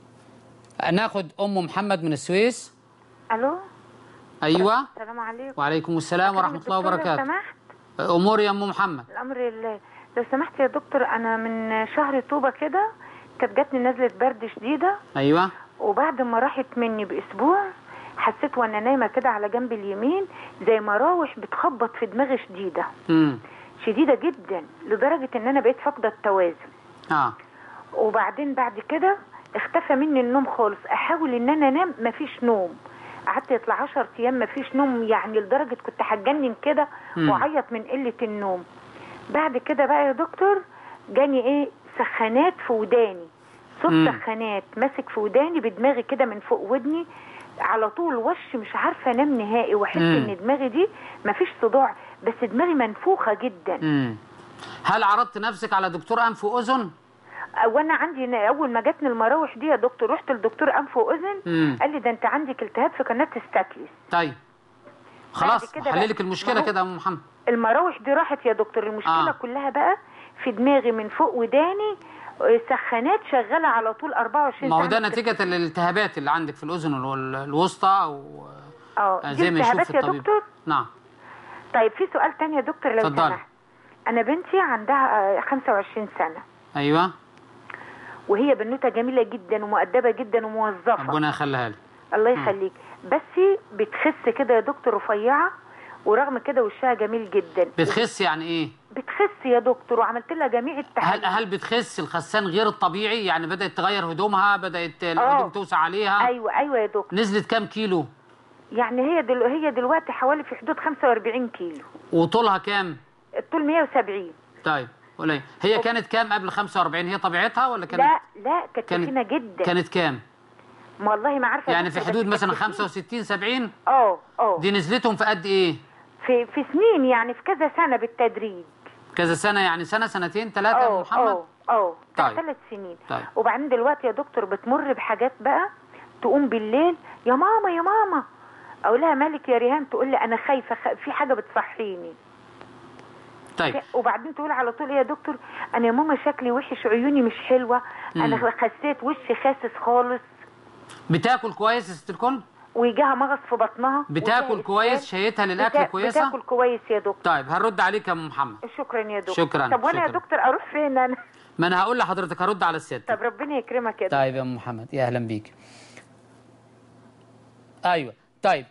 B: ناخد ام محمد من السويس.
H: الو.
B: ايوه.
H: السلام عليكم.
B: وعليكم السلام ورحمه الله وبركاته.
H: لو سمحت.
B: امور يا ام محمد.
H: الامر لله. لو سمحت يا دكتور، انا من شهر طوبة كده كانت جاتني نزله برد شديده.
B: ايوه.
H: وبعد ما راحت مني باسبوع حسيت وانا نايمه كده على جنب اليمين زي مراوح بتخبط في دماغي شديده. شديده جدا لدرجه ان انا بقيت فاقده التوازن. وبعدين بعد كده اختفى مني النوم خالص. احاول ان انا انام مفيش نوم. قعدت يطلع 10 ايام مفيش نوم، يعني لدرجه كنت هتجنن كده وعيط من قله النوم. بعد كده بقى يا دكتور جاني سخانات في وداني، صوت سخانات ماسك في وداني بدماغي كده من فوق ودني على طول وش، مش عارفه انام نهائي، واحس ان دماغي دي مفيش صداع بس دماغي منفوخه جدا.
B: هل عرضت نفسك على دكتور انف واذن؟
H: وانا عندي اول ما جاتني المراوح دي يا دكتور رحت لدكتور انف واذن، قال لي ده انت عندك التهاب في قناه الستاتلس.
B: طيب خلاص حللك المشكله كده يا ام محمد.
H: المراوح دي راحت يا دكتور. المشكله كلها بقى في دماغي من فوق وداني سخانات شغاله على طول 24 ساعه.
B: ما هو ده نتيجه الالتهابات اللي عندك في الاذن الوسطى او زي ما يشوف الطبيب. يا دكتور؟ نعم.
H: طيب في سؤال تاني يا دكتور لو سمحت. انا بنتي عندها 25 سنه.
B: ايوه.
H: وهي بنوته جميله جدا ومؤدبه جدا وموظفه.
B: ربنا يخليها لك.
H: الله يخليك. بس بتخس كده يا دكتور، رفيعه، ورغم كده وشها جميل جدا.
B: بتخس يعني ايه؟
H: بتخس يا دكتور وعملت لها جميع التحاليل.
B: هل بتخس الخسان غير الطبيعي؟ يعني بدأت تغير هدومها، بدأت الهدوم توسع عليها؟
H: ايوه يا دكتور.
B: نزلت كام كيلو؟
H: يعني هي دلوقتي حوالي في حدود 45 كيلو.
B: وطولها كام؟
H: الطول 170.
B: طيب قليل. هي كانت كام قبل 45؟ هي طبيعتها ولا كانت؟
H: لا كانت تخينه جدا.
B: كانت كام؟
H: والله ما عارفه.
B: يعني في حدود مثلا 65 70؟
H: دي
B: نزلتهم في قد ايه؟
H: في سنين، يعني في كذا سنه بالتدريج.
B: كذا سنه يعني سنه سنتين ثلاثه يا محمد؟
H: طيب 3 سنين.
B: طيب.
H: وبعدين دلوقتي يا دكتور بتمر بحاجات بقى، تقوم بالليل يا ماما يا ماما، اقول لها مالك يا ريهام، تقول لي انا خايفه في حاجه بتصحيني.
B: طيب.
H: وبعدين تقول على طول يا دكتور انا يا ماما شكلي وحش، عيوني مش حلوه، انا خسيت، وشي خاسس خالص.
B: بتاكل كويس يا ست الكل؟
H: ويجيها مغص في بطنها.
B: بتاكل كويس؟ شهيتها للاكل كويسه؟
H: بتاكل كويس يا دكتور.
B: طيب هنرد عليك يا ام محمد.
H: شكرا يا دكتور.
B: شكرا.
H: طب وانا يا دكتور اروح فين انا؟
B: ما انا هقول لحضرتك، هرد على الست.
H: طب ربنا يكرمك يا دكتور.
B: طيب يا ام محمد، يا اهلا بيك. ايوه طيب.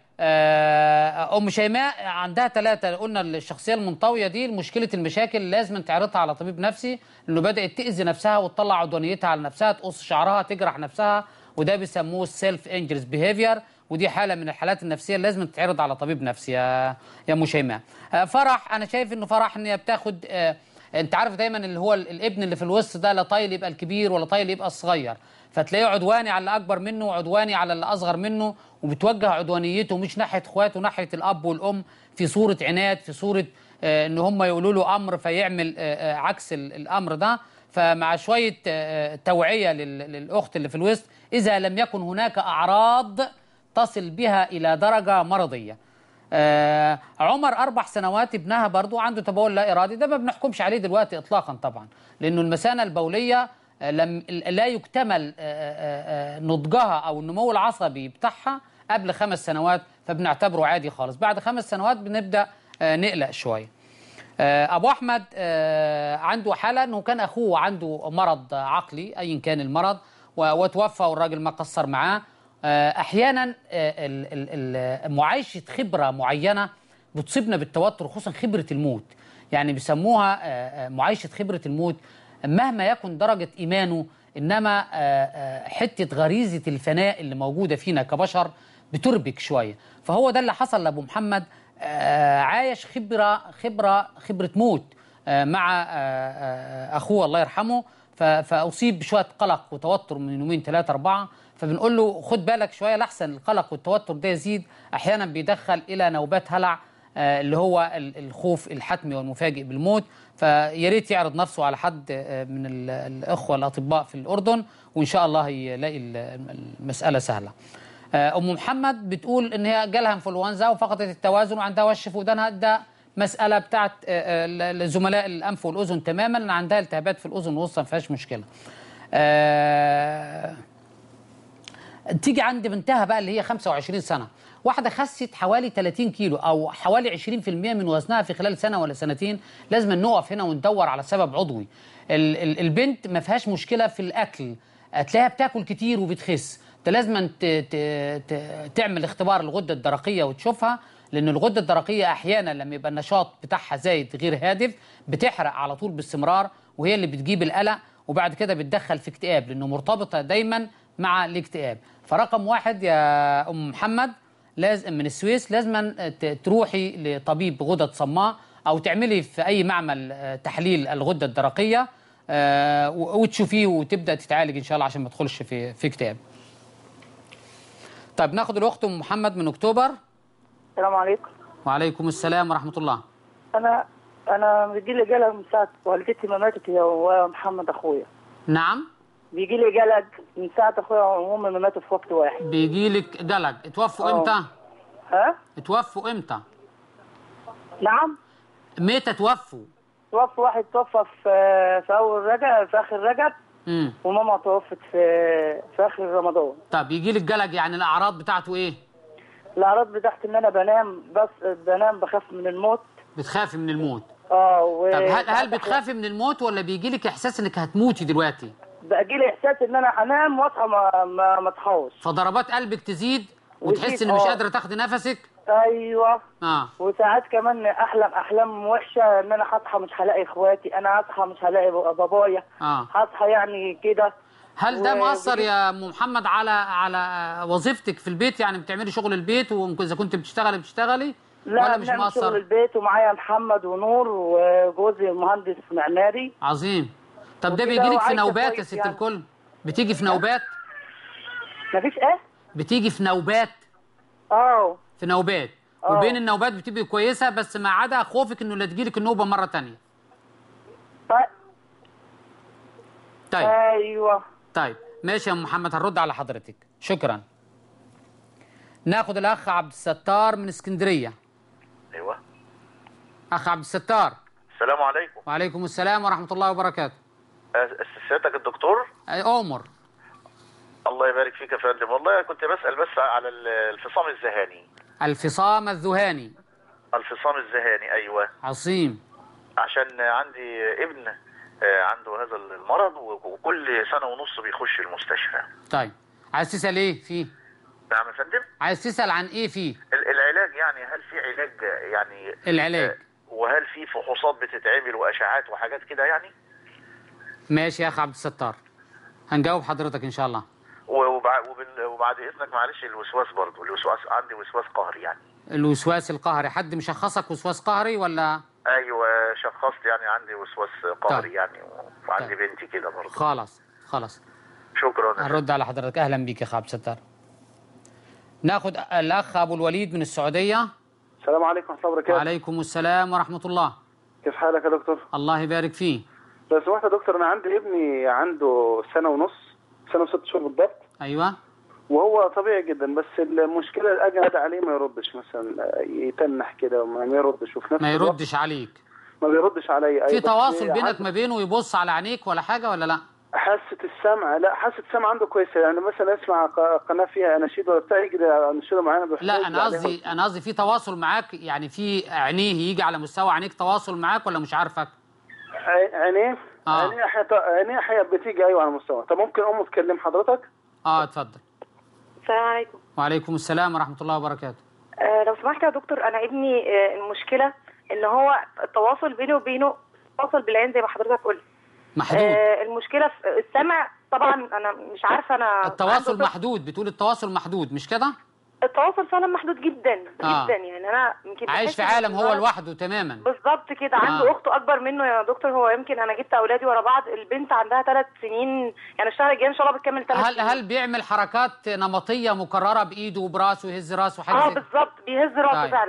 B: ام شيماء عندها 3. قلنا الشخصيه المنطويه دي مشكله المشاكل لازم تعرضها على طبيب نفسي، انه بدات تاذي نفسها وتطلع عدوانيتها على نفسها، تقص شعرها، تجرح نفسها، وده بيسموه السيلف انجريس بيهيفير، ودي حاله من الحالات النفسيه اللي لازم تتعرض على طبيب نفسي يا ام شيماء. فرح، انا شايف انه فرح ان هي بتاخد انت عارف دايما اللي هو الابن اللي في الوسط ده لا طايل يبقى الكبير ولا طايل يبقى الصغير، فتلاقيه عدواني على اللي اكبر منه وعدواني على اللي اصغر منه، وبتوجه عدوانيته مش ناحيه اخواته، ناحيه الاب والام، في صوره عناد، في صوره ان هم يقولوا له امر فيعمل عكس الامر ده. فمع شويه توعيه للاخت اللي في الوسط، اذا لم يكن هناك اعراض تصل بها الى درجه مرضيه. عمر 4 سنوات، ابنها برضو عنده تبول لا ارادي، ده ما بنحكمش عليه دلوقتي اطلاقا طبعا، لانه المثانه البوليه لا يكتمل نضجها او النمو العصبي بتاعها قبل 5 سنوات، فبنعتبره عادي خالص. بعد 5 سنوات بنبدا نقلق شويه. ابو احمد عنده حاله انه كان اخوه عنده مرض عقلي ايا كان المرض وتوفى والراجل ما قصر معاه. احيانا معايشه خبره معينه بتصيبنا بالتوتر، خصوصا خبره الموت، يعني بيسموها معايشه خبره الموت. مهما يكن درجه ايمانه، انما حته غريزه الفناء اللي موجوده فينا كبشر بتربك شويه. فهو ده اللي حصل لابو محمد، عايش خبره موت مع اخوه الله يرحمه، فاصيب بشويه قلق وتوتر من يومين 3 4. فبنقول له خد بالك شويه لحسن القلق والتوتر ده يزيد، احيانا بيدخل الى نوبات هلع اللي هو الخوف الحتمي والمفاجئ بالموت. فيا ريت يعرض نفسه على حد من الاخوه الاطباء في الاردن، وان شاء الله يلاقي المساله سهله. ام محمد بتقول ان هي جالها انفلونزا وفقدت التوازن وعندها وش في ودانها. ده مساله بتاعت زملاء الانف والاذن تماما، ان عندها التهابات في الاذن الوسطى ما فيهاش مشكله. تيجي عند بنتها بقى اللي هي 25 سنه، واحده خست حوالي 30 كيلو او حوالي 20% من وزنها في خلال سنه ولا سنتين. لازم نقف هنا وندور على سبب عضوي. البنت ما فيهاش مشكله في الاكل، هتلاقيها بتاكل كتير وبتخس. انت لازم تعمل اختبار الغده الدرقيه وتشوفها، لان الغده الدرقيه احيانا لما يبقى النشاط بتاعها زايد غير هادف بتحرق على طول باستمرار، وهي اللي بتجيب القلق وبعد كده بتدخل في اكتئاب، لانه مرتبطه دايما مع الاكتئاب. فرقم واحد يا ام محمد لازم من السويس لازم تروحي لطبيب غدد صماء او تعملي في اي معمل تحليل الغده الدرقيه وتشوفيه وتبدا تتعالج ان شاء الله عشان ما تدخلش في اكتئاب. طيب ناخد الاخت ام محمد من اكتوبر.
I: السلام عليكم.
B: وعليكم السلام ورحمه الله.
I: انا بيجي لي جلد من ساعه والدتي ما ماتت هي ومحمد اخويا.
B: نعم.
I: بيجي لي جلد من ساعه اخويا وامي ما ماتوا في وقت واحد.
B: بيجي لك جلد. اتوفوا امتى؟
I: ها؟
B: اتوفوا امتى؟
I: نعم.
B: متى توفوا؟
I: توفى واحد توفى في اول رجب، في اخر رجب. وماما توفت في اخر رمضان.
B: طب يجي لك جلد يعني الاعراض بتاعته ايه؟
I: الاعراض بتاعت ان انا بنام، بس بنام بخاف من الموت.
B: بتخافي من الموت؟
I: طب
B: هل بتخافي من الموت ولا بيجي لك احساس انك هتموتي دلوقتي؟
I: بيجي لي احساس ان انا هنام واصحى ما اصحاش.
B: فضربات قلبك تزيد وتحس ان مش قادره تاخدي نفسك؟
I: ايوه. وساعات كمان احلام وحشه، ان انا هصحى مش هلاقي اخواتي، انا هصحى مش هلاقي بابايا. هصحى يعني كده.
B: هل ده مؤثر يا ام محمد على وظيفتك في البيت؟ يعني بتعملي شغل البيت واذا كنت بتشتغلي
I: لا
B: ولا مش مؤثر؟
I: شغل البيت ومعايا محمد ونور وجوزي مهندس معماري.
B: عظيم. طب ده بيجي لك في نوبات يا ست يعني. الكل بتيجي في نوبات؟
I: مفيش ايه؟
B: بتيجي في نوبات؟ في نوبات. وبين النوبات بتبقي كويسه بس ما عدا خوفك انه لا تجيلك النوبه مره ثانيه. طيب
I: ايوه.
B: طيب ماشي يا ام محمد، هنرد على حضرتك. شكرا. ناخد الاخ عبد الستار من اسكندريه.
J: ايوه.
B: اخ عبد الستار.
J: السلام عليكم.
B: وعليكم السلام ورحمه الله وبركاته.
J: سيادتك الدكتور؟
B: أؤمر.
J: الله يبارك فيك يا فندم. والله كنت بسأل بس على الفصام الذهاني.
B: الفصام الذهاني.
J: الفصام الذهاني ايوه.
B: عظيم.
J: عشان عندي ابن عنده هذا المرض وكل سنة ونص بيخش المستشفى.
B: طيب عايز تسأل ايه فيه؟
J: نعم يا فندم؟
B: عايز تسأل عن ايه فيه؟
J: العلاج يعني، هل في علاج يعني؟
B: العلاج.
J: وهل في فحوصات بتتعمل واشعاعات وحاجات كده يعني؟
B: ماشي يا اخ عبد الستار، هنجاوب حضرتك ان شاء الله.
J: وبعد اذنك معلش الوسواس برضه، الوسواس عندي وسواس قهري يعني.
B: الوسواس القهري، حد مشخصك وسواس قهري ولا؟
J: ايوه شخصت يعني عندي وسواس قهري يعني، وعندي بنتي كده برضه.
B: خلاص
J: شكرا.
B: هنرد على حضرتك. اهلا بيك يا اخ عبد الستار. ناخد الاخ ابو الوليد من السعوديه.
K: السلام عليكم ورحمه الله وبركاته.
B: وعليكم السلام ورحمه الله.
K: كيف حالك يا دكتور؟
B: الله يبارك فيه.
K: لو سمحت يا دكتور، انا عندي ابني عنده سنه ونص، سنه و6 شهور بالضبط.
B: ايوه.
K: وهو طبيعي جدا، بس المشكله اجي انادي عليه ما يردش، مثلا يتنح كده وما يردش، وفي نفس
B: ما يردش عليك.
K: ما بيردش عليا.
B: في تواصل بينك ما بينه ويبص على عينيك ولا حاجه ولا لا؟
K: حاسه السمع، لا حاسه السمع عنده كويسه، يعني مثلا اسمع قناه فيها اناشيد ولا بتاع يجي اناشيده معينه.
B: لا انا قصدي في تواصل معاك، يعني في عينيه يجي على مستوى عينيك تواصل معاك ولا مش عارفك؟
K: عينيه عينيه احيانا بتيجي ايوه على مستوى. طب ممكن تكلم حضرتك؟
B: اتفضل.
L: السلام عليكم.
B: وعليكم السلام ورحمه الله وبركاته.
L: لو سمحت يا دكتور، انا ابني المشكله ان هو التواصل بينه وبينه تواصل بالعين زي ما حضرتك قلت
B: محدود.
L: المشكله في السمع طبعا. انا مش عارفه انا
B: التواصل محدود. بتقول التواصل محدود مش كده؟
L: التواصل فعلا محدود جدا جدا. يعني انا يمكن
B: عايش في عالم هو لوحده تماما.
L: بالظبط كده. عنده اخته اكبر منه يا دكتور. هو يمكن انا جبت اولادي ورا بعض، البنت عندها 3 سنين، يعني الشهر الجاي ان شاء الله بتكمل 3 سنين.
B: هل بيعمل حركات نمطيه مكرره بايده وبراسه، يهز راسه وحاجه
L: بالظبط بيهز راسه فعلا.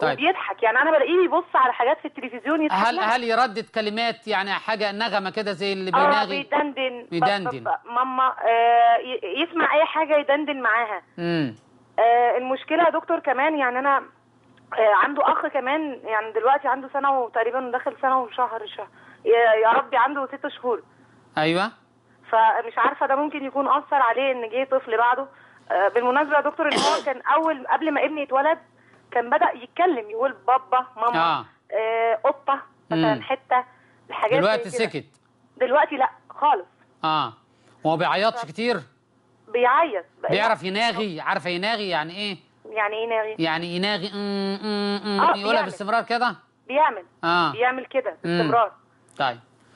B: طيب.
L: وبيضحك، يعني انا بلاقيه بيبص على حاجات في التلفزيون يضحك.
B: هل يردد كلمات يعني حاجه نغمه كده زي اللي بيناغي؟
L: بيدندن ماما يسمع اي حاجه يدندن معاها. المشكله يا دكتور كمان، يعني انا عنده اخ كمان، يعني دلوقتي عنده سنه وتقريبا داخل سنه وشهر يا ربي عنده 6 شهور.
B: ايوه.
L: فمش عارفه ده ممكن يكون اثر عليه ان جه طفل بعده. بالمناسبه يا دكتور ان هو كان قبل ما ابني يتولد كان بدأ يتكلم، يقول بابا ماما قطه مثلا حته الحاجات
B: دلوقتي سكت؟
L: دلوقتي لا خالص.
B: هو بيعيطش كتير؟
L: بيعيط.
B: بيعرف يناغي؟ عارفه يناغي يعني ايه؟
L: يعني ايه يناغي؟
B: يعني يناغي يقولها باستمرار كده؟
L: بيعمل كده باستمرار.
B: طيب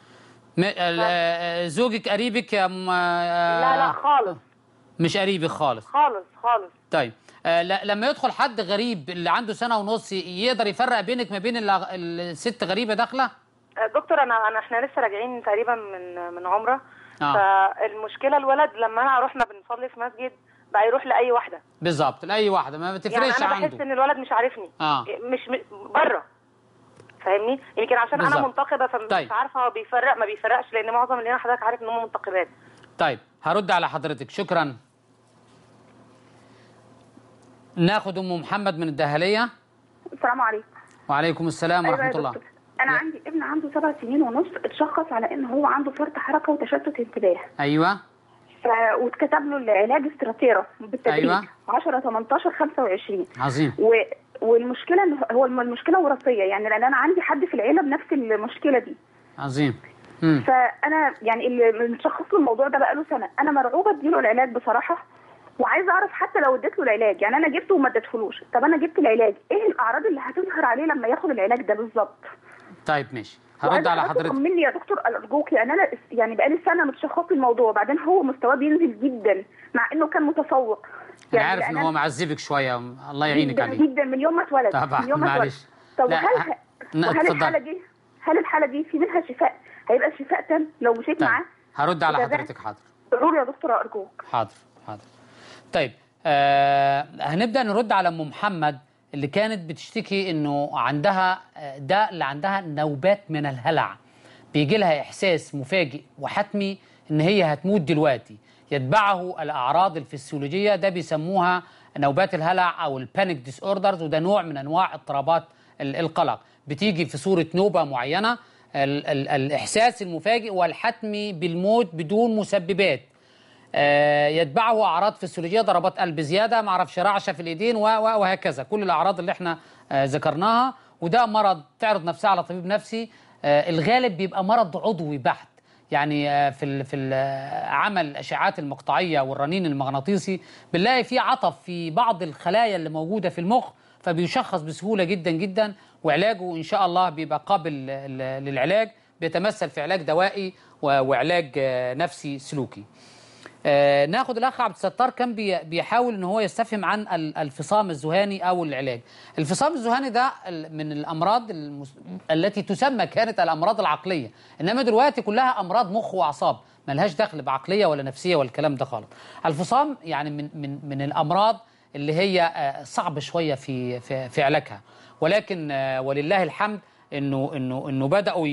B: زوجك قريبك يا
L: لا خالص.
B: مش قريبك خالص؟
L: خالص.
B: طيب لما يدخل حد غريب اللي عنده سنة ونص يقدر يفرق بينك ما بين الست غريبة داخلة؟
L: دكتور احنا لسه راجعين تقريبا من عمرة. فالمشكلة الولد لما رحنا بنصلي في مسجد بقى يروح لأي واحدة.
B: بالظبط لأي واحدة، ما بتفرقش عنده.
L: يعني انا بحس ان الولد مش عارفني. مش بره، فاهمني؟ يمكن عشان بالزبط. انا منتقبة فمش عارفة هو بيفرق ما بيفرقش، لان معظم اللي هنا حضرتك عارف ان هم منتقبات.
B: طيب هرد على حضرتك، شكرا. ناخد ام محمد من الدهليه.
M: السلام عليكم.
B: وعليكم السلام ورحمه الله.
M: انا عندي ابن عنده 7 سنين ونص، اتشخص على ان هو عنده فرط حركه وتشتت انتباه.
B: ايوه.
M: واتكتب له العلاج استراتيرا بالتدريج.
B: ايوه.
M: 10 18 25.
B: عظيم.
M: والمشكله ان هو المشكله وراثيه، يعني لان انا عندي حد في العيله بنفس المشكله دي.
B: عظيم.
M: فانا يعني اللي متشخص له الموضوع ده بقاله سنه، انا مرعوبه اديله العلاج بصراحه، وعايزه اعرف حتى لو اديت له العلاج، يعني انا جبته وما اديتهولوش، طب انا جبت العلاج ايه الاعراض اللي هتظهر عليه لما ياخد العلاج ده بالظبط؟
B: طيب ماشي، هرد على حضرتك.
M: مني يا دكتور ارجوك، يعني انا يعني بقالي سنه متشخص الموضوع، وبعدين هو مستواه بينزل جدا مع انه كان متفوق.
B: يعني انا عارف ان هو معذبك شويه، الله يعينك عليه.
M: جدا من يوم ما اتولد.
B: طبعا معلش.
M: طب هل الحاله دي في منها شفاء؟ هيبقى شفاء تام لو مشيت معاه؟
B: هرد على حضرتك. حاضر.
M: ضروري يا دكتور ارجوك.
B: حاضر. طيب هنبدا نرد على ام محمد اللي كانت بتشتكي انه عندها اللي عندها نوبات من الهلع، بيجي لها احساس مفاجئ وحتمي ان هي هتموت دلوقتي، يتبعه الاعراض الفسيولوجيه، ده بيسموها نوبات الهلع او البانيك ديس اوردرز، وده نوع من انواع اضطرابات القلق، بتيجي في صوره نوبه معينه، الاحساس المفاجئ والحتمي بالموت بدون مسببات، يتبعه اعراض فسيولوجيه، ضربات قلب زياده، ما اعرفش رعشه في الايدين وهكذا، كل الاعراض اللي احنا ذكرناها. وده مرض تعرض نفسها على طبيب نفسي، الغالب بيبقى مرض عضوي بحت، يعني في عمل الاشعاعات المقطعيه والرنين المغناطيسي بنلاقي في عطف في بعض الخلايا اللي موجوده في المخ، فبيشخص بسهوله جدا جدا، وعلاجه ان شاء الله بيبقى قابل للعلاج، بيتمثل في علاج دوائي وعلاج نفسي سلوكي. ناخد الاخ عبد الستار، كان بيحاول ان هو يستفهم عن الفصام الذهاني او العلاج. الفصام الذهاني ده من الامراض التي تسمى كانت الامراض العقليه، انما دلوقتي كلها امراض مخ واعصاب، ملهاش دخل بعقليه ولا نفسيه ولا الكلام ده خالص. الفصام يعني من الامراض اللي هي صعب شويه في علاجها، ولكن ولله الحمد انه بداوا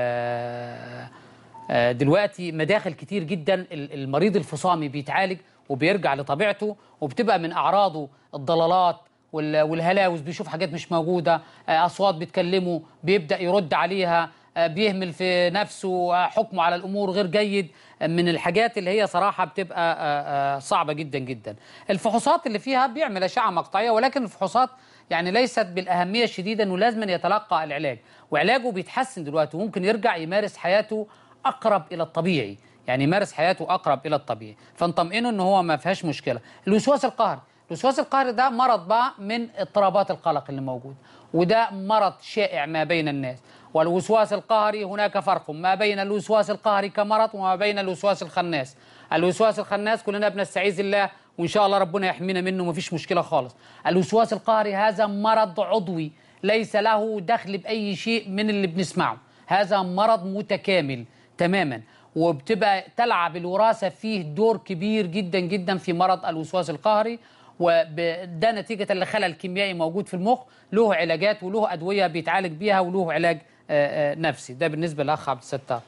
B: دلوقتي مداخل كتير جدا، المريض الفصامي بيتعالج وبيرجع لطبيعته، وبتبقى من أعراضه الضلالات والهلاوس، بيشوف حاجات مش موجودة، أصوات بتكلمه بيبدأ يرد عليها، بيهمل في نفسه، حكمه على الأمور غير جيد، من الحاجات اللي هي صراحة بتبقى صعبة جدا جدا. الفحوصات اللي فيها بيعمل أشعة مقطعية، ولكن الفحوصات يعني ليست بالأهمية الشديدة، أنه لازم يتلقى العلاج، وعلاجه بيتحسن دلوقتي، وممكن يرجع يمارس حياته أقرب إلى الطبيعي، يعني يمارس حياته أقرب إلى الطبيعي، فنطمئنه إن هو ما فيهاش مشكلة. الوسواس القهري ده مرض بقى من اضطرابات القلق اللي موجود، وده مرض شائع ما بين الناس. والوسواس القهري هناك فرق ما بين الوسواس القهري كمرض وما بين الوسواس الخناس. الوسواس الخناس كلنا بنستعيذ الله وإن شاء الله ربنا يحمينا منه، مفيش مشكلة خالص. الوسواس القهري هذا مرض عضوي ليس له دخل بأي شيء من اللي بنسمعه، هذا مرض متكامل تماما، وبتبقى تلعب الوراثة فيه دور كبير جدا جدا في مرض الوسواس القهري. وده نتيجة لخلل كيميائي موجود في المخ، له علاجات وله أدوية بيتعالج بيها وله علاج نفسي. ده بالنسبة للأخ عبد الستار.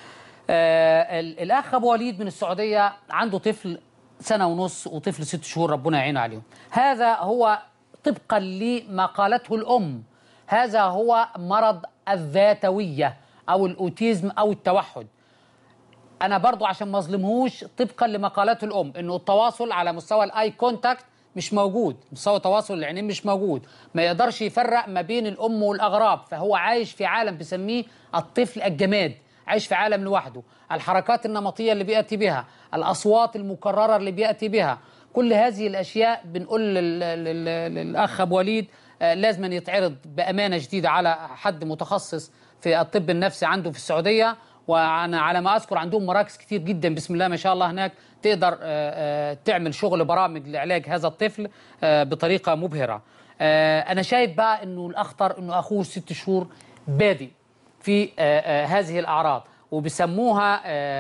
B: الأخ أبو وليد من السعودية عنده طفل 1.5 سنة وطفل 6 شهور، ربنا يعين عليهم. هذا هو طبقا لما قالته الأم، هذا هو مرض الذاتوية أو الأوتيزم أو التوحد. أنا برضو عشان ما اظلمهوش، طبقا لما قالته الأم إنه التواصل على مستوى الآي كونتاكت مش موجود، مستوى تواصل العينين مش موجود، ما يقدرش يفرق ما بين الأم والأغراب، فهو عايش في عالم بسميه الطفل الجماد، عايش في عالم لوحده. الحركات النمطية اللي بيأتي بها، الأصوات المكررة اللي بيأتي بها، كل هذه الأشياء بنقول للأخ أبو وليد لازم يتعرض بأمانة شديدة على حد متخصص في الطب النفسي عنده في السعودية. وأنا على ما أذكر عندهم مراكز كتير جدا بسم الله ما شاء الله هناك تقدر تعمل شغل برامج لعلاج هذا الطفل بطريقة مبهرة. أنا شايف بقى أنه الأخطر أنه أخوه 6 شهور بادئ في هذه الأعراض، وبيسموها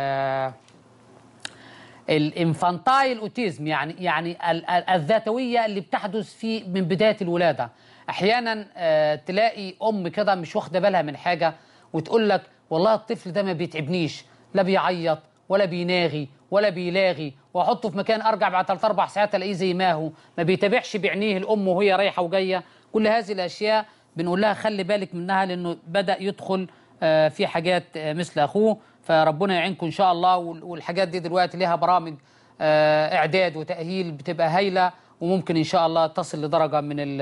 B: الانفانتايل اوتيزم، يعني الذاتوية اللي بتحدث في من بداية الولادة. أحيانا تلاقي أم كده مش واخدة بالها من حاجة وتقول لك والله الطفل ده ما بيتعبنيش، لا بيعيط ولا بيناغي ولا بيلاغي، واحطه في مكان ارجع بعد 3-4 ساعات الاقيه زي ما هو، ما بيتابعش بعينيه الام وهي رايحه وجايه. كل هذه الاشياء بنقول لها خلي بالك منها، لانه بدا يدخل في حاجات مثل اخوه، فربنا يعينكم ان شاء الله. والحاجات دي دلوقتي لها برامج اعداد وتاهيل بتبقى هايله، وممكن ان شاء الله تصل لدرجه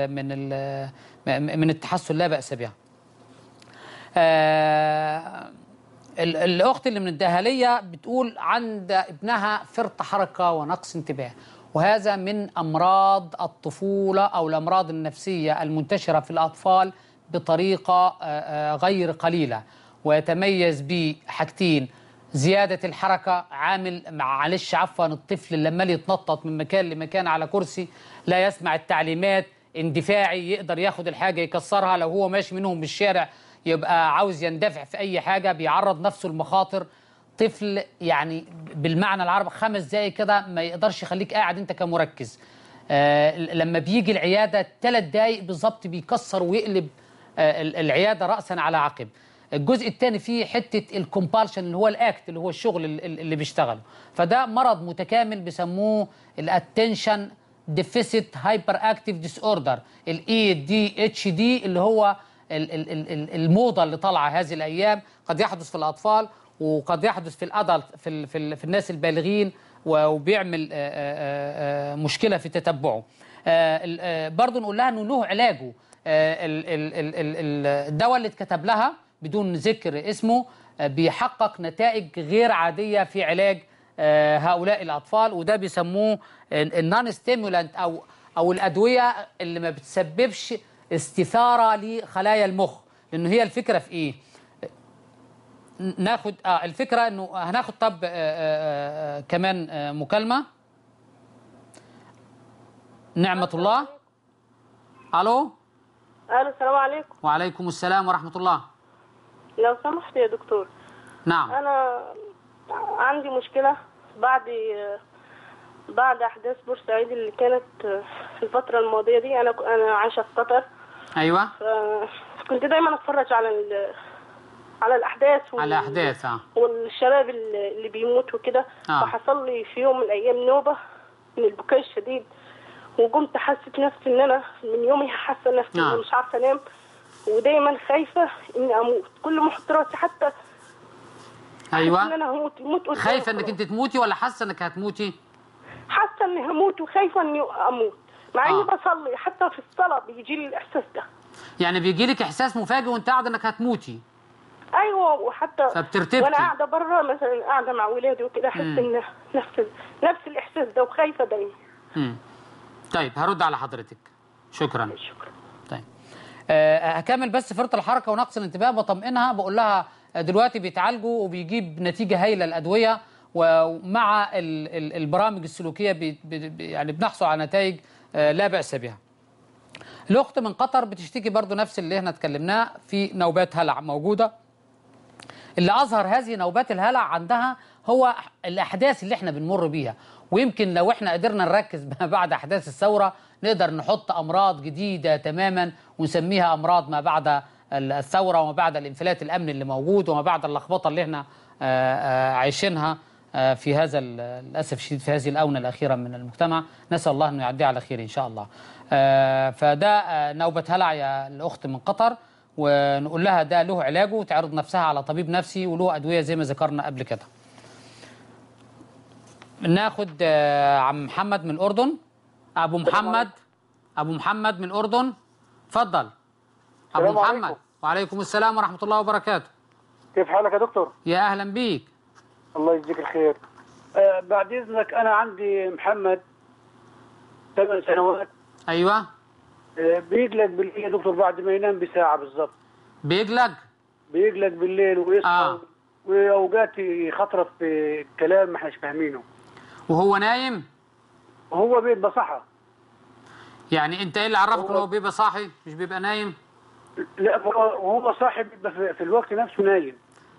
B: من التحسن لا باس بها. الأخت اللي من الدهالية بتقول عند ابنها فرط حركة ونقص انتباه، وهذا من أمراض الطفولة أو الأمراض النفسية المنتشرة في الأطفال بطريقة غير قليلة، ويتميز بحاجتين: زيادة الحركة، معلش عفوا الطفل لما يتنطط من مكان لمكان على كرسي لا يسمع التعليمات، اندفاعي، يقدر ياخد الحاجة يكسرها، لو هو ماشي منهم بالشارع يبقى عاوز يندفع في أي حاجة، بيعرض نفسه لمخاطر. طفل يعني بالمعنى العربي 5 دقايق كده ما يقدرش يخليك قاعد أنت كمركز. لما بيجي العيادة 3 دقايق بالظبط بيكسر ويقلب العيادة رأسا على عقب. الجزء الثاني فيه حتة الكومبالشن اللي هو الأكت اللي هو الشغل اللي بيشتغله، فده مرض متكامل بيسموه الاتنشن ديفيسيت هايبر اكتيف ديس اوردر، ADHD، اللي هو الموضة اللي طالعة هذه الأيام. قد يحدث في الأطفال وقد يحدث في الأدلت في الناس البالغين، وبيعمل مشكلة في تتبعه. برضو نقول لها أنه له علاجه. الدواء اللي اتكتب لها بدون ذكر اسمه بيحقق نتائج غير عادية في علاج هؤلاء الأطفال، وده بيسموه النون ستيمولانت أو الأدوية اللي ما بتسببش استثارة لخلايا المخ. لأنه هي الفكرة في إيه؟ ناخد الفكرة أنه هناخد طب كمان مكالمة. نعمة الله. ألو.
N: السلام عليكم.
B: وعليكم السلام ورحمة الله.
N: لو سمحت يا دكتور.
B: نعم.
N: أنا عندي مشكلة بعد أحداث بورسعيد اللي كانت في الفترة الماضية دي. أنا عايشة في قطر.
B: أيوة.
N: كنت دايما أتفرج على الأحداث والشباب اللي بيموت وكده. فحصل لي في يوم من الأيام نوبة من البكاء الشديد، وقمت حسيت نفسي إن أنا من يومي حاسة نفسي مش عارفة أنام، ودايما خايفة إني أموت. كل ما أحط راسي حتى
B: أيوة
N: إن أنا هموت
B: خايفة إنك أنت تموتي ولا حاسة إنك هتموتي؟
N: حاسة إني هموت وخايفة إني أموت، مع إني بصلي. حتى في الصلاة بيجي لي الإحساس ده.
B: يعني بيجي لك إحساس مفاجئ وأنت قاعدة إنك هتموتي؟
N: أيوة. وحتى
B: فبترتبكي
N: وأنا قاعدة بره مثلا، قاعدة مع ولادي وكده، أحس إن نفس الإحساس ده، وخايفة دايما.
B: طيب هرد على حضرتك. شكرا. طيب هكمل بس فرط الحركة ونقص الانتباه. بطمئنها بقول لها دلوقتي بيتعالجوا وبيجيب نتيجة هايلة الأدوية، ومع البرامج السلوكية يعني بنحصل على نتائج لا بأس بها. الأخت من قطر بتشتكي برضو نفس اللي احنا اتكلمناه، في نوبات هلع موجودة. اللي أظهر هذه نوبات الهلع عندها هو الأحداث اللي احنا بنمر بيها، ويمكن لو احنا قدرنا نركز ما بعد أحداث الثورة نقدر نحط أمراض جديدة تماما ونسميها أمراض ما بعد الثورة وما بعد الانفلات الأمني اللي موجود وما بعد اللخبطة اللي احنا عايشينها في هذا للأسف الشديد في هذه الآونة الأخيرة من المجتمع. نسأل الله أنه يعديها على خير إن شاء الله. فده نوبة هلع يا الأخت من قطر، ونقول لها ده له علاجه وتعرض نفسها على طبيب نفسي وله أدوية زي ما ذكرنا قبل كده. ناخد عم محمد من الأردن. أبو محمد من الأردن، اتفضل. أبو محمد. عليكم. وعليكم السلام ورحمة الله وبركاته.
O: كيف حالك يا دكتور؟
B: يا أهلا بيك.
O: الله يجزيك الخير. بعد إذنك أنا عندي محمد 8 سنوات.
B: أيوة.
O: بيقلق بالليل يا دكتور بعد ما ينام بساعة بالضبط.
B: بيقلق
O: بالليل ويصحى وأوقات يخطرف في كلام ما احناش فاهمينه.
B: وهو نايم؟
O: هو بيبقى صحى.
B: يعني أنت إيه اللي عرفك إنه هو بيبقى صاحي مش بيبقى نايم؟
O: لا وهو صاحي بيبقى في الوقت نفسه نايم.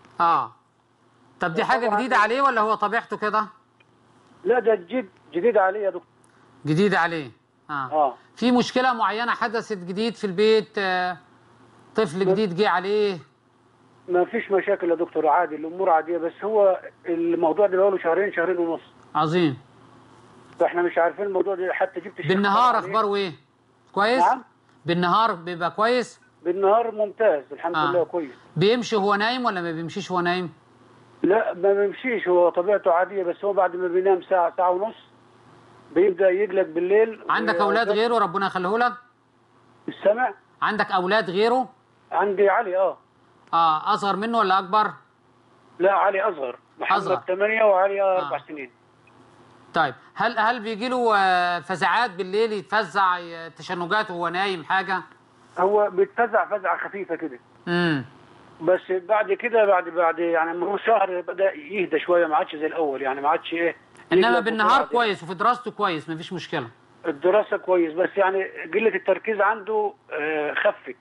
B: طب دي حاجة جديدة عليه ولا هو طبيعته كده؟
O: لا ده جديد عليه يا دكتور.
B: جديد عليه. في مشكلة معينة حدثت جديد في البيت؟ طفل جديد جه عليه؟
O: ما فيش مشاكل يا دكتور، عادي الأمور عادية، بس هو الموضوع ده بقاله شهرين ونص.
B: عظيم.
O: فاحنا مش عارفين الموضوع ده، حتى جبت
B: بالنهار أخباره إيه؟ كويس؟
O: نعم؟
B: بالنهار بيبقى كويس؟
O: بالنهار ممتاز الحمد لله كويس.
B: بيمشي وهو نايم ولا ما بيمشيش وهو نايم؟
O: لا ما بيمشيش، هو طبيعته عادية، بس هو بعد ما بينام ساعة ونص بيبدأ يقلق بالليل.
B: عندك أولاد غيره ربنا يخليه لك؟
O: السمع؟
B: عندك أولاد غيره؟
O: عندي علي.
B: أصغر منه ولا أكبر؟
O: لا علي أصغر. محمد 8 وعلي 4 سنين.
B: طيب هل بيجي له فزعات بالليل، يتفزع تشنجات وهو نايم حاجة؟
O: هو بيتفزع فزعة خفيفة كده. بس بعد كده بعد يعني هو شهر بدأ يهدى شوية، ما عادش زي الأول، يعني ما عادش إيه.
B: إنما بالنهار كويس وفي دراسته كويس مفيش مشكلة.
O: الدراسة كويس، بس يعني قلة التركيز عنده خفت.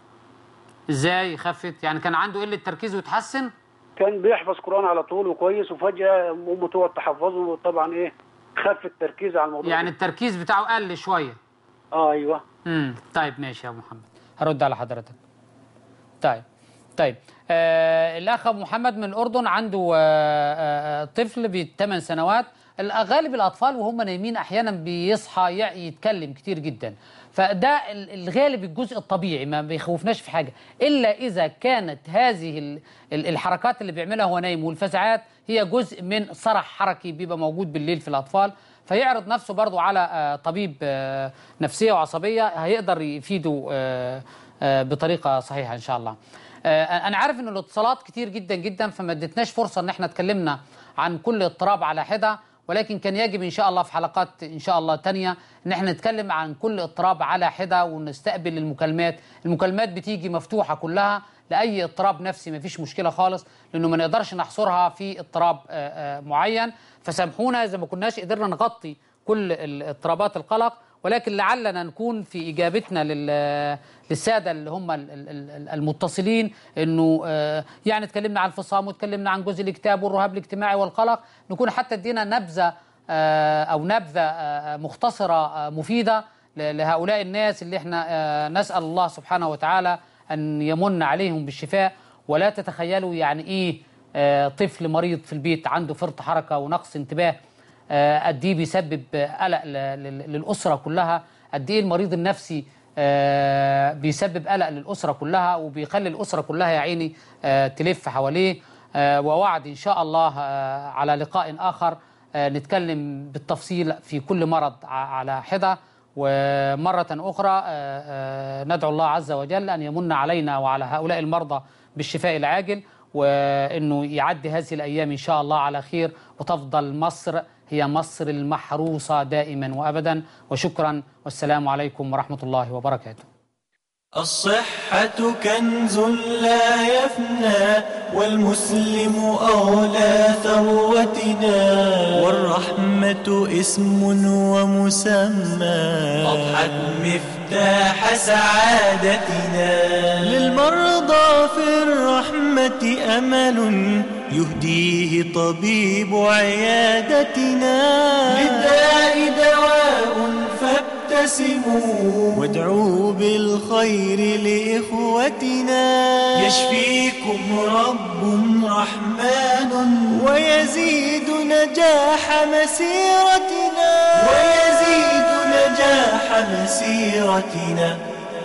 B: إزاي خفت؟ يعني كان عنده قلة تركيز وتحسن؟
O: كان بيحفظ قرآن على طول وكويس، وفجأة أمه تقعد تحفظه، طبعا إيه خف التركيز على الموضوع.
B: يعني التركيز بتاعه قل شوية.
O: أيوه.
B: طيب ماشي يا أبو محمد، هرد على حضرتك. طيب الأخ أبو محمد من الأردن عنده طفل ب8 سنوات. غالب الأطفال وهم نايمين أحيانا بيصحى يتكلم كتير جدا، فده الغالب الجزء الطبيعي ما بيخوفناش في حاجة، إلا إذا كانت هذه الحركات اللي بيعملها هو نايم والفزعات هي جزء من صرح حركي بيبقى موجود بالليل في الأطفال، فيعرض نفسه برضو على طبيب نفسية وعصبية هيقدر يفيده بطريقة صحيحة إن شاء الله. أنا عارف إن الاتصالات كتير جدا جدا، فما ادتناش فرصة إن احنا اتكلمنا عن كل اضطراب على حدة، ولكن كان يجب إن شاء الله في حلقات إن شاء الله تانية إن احنا نتكلم عن كل اضطراب على حدة ونستقبل المكالمات بتيجي مفتوحة كلها لأي اضطراب نفسي، ما فيش مشكلة خالص، لأنه ما نقدرش نحصرها في اضطراب معين، فسامحونا إذا ما كناش قدرنا نغطي كل اضطرابات القلق، ولكن لعلنا نكون في إجابتنا للسادة اللي هم المتصلين إنه يعني اتكلمنا عن الفصام واتكلمنا عن جزء الاكتئاب والرهاب الاجتماعي والقلق، نكون حتى ادينا نبذة أو نبذة مختصرة مفيدة لهؤلاء الناس اللي احنا نسأل الله سبحانه وتعالى أن يمن عليهم بالشفاء. ولا تتخيلوا يعني إيه طفل مريض في البيت عنده فرط حركة ونقص انتباه، قد ايه بيسبب قلق للأسرة كلها، قد ايه المريض النفسي بيسبب قلق للأسرة كلها وبيخلي الأسرة كلها يا عيني تلف حواليه. ووعد إن شاء الله على لقاء آخر نتكلم بالتفصيل في كل مرض على حدة. ومرة أخرى ندعو الله عز وجل أن يمن علينا وعلى هؤلاء المرضى بالشفاء العاجل، وأنه يعدي هذه الأيام إن شاء الله على خير، وتفضل مصر هي مصر المحروسة دائما وأبدا. وشكرا والسلام عليكم ورحمة الله وبركاته.
A: الصحة كنز لا يفنى، والمسلم أولى ثروتنا، والرحمة اسم ومسمى، أضحت مفتاح سعادتنا. للمرضى في الرحمة أمل يهديه طبيب عيادتنا. للداء دواء فابتسموا وادعوا بالخير لإخوتنا. يشفيكم رب رحمن ويزيد نجاح مسيرتنا. ويزيد نجاح مسيرتنا.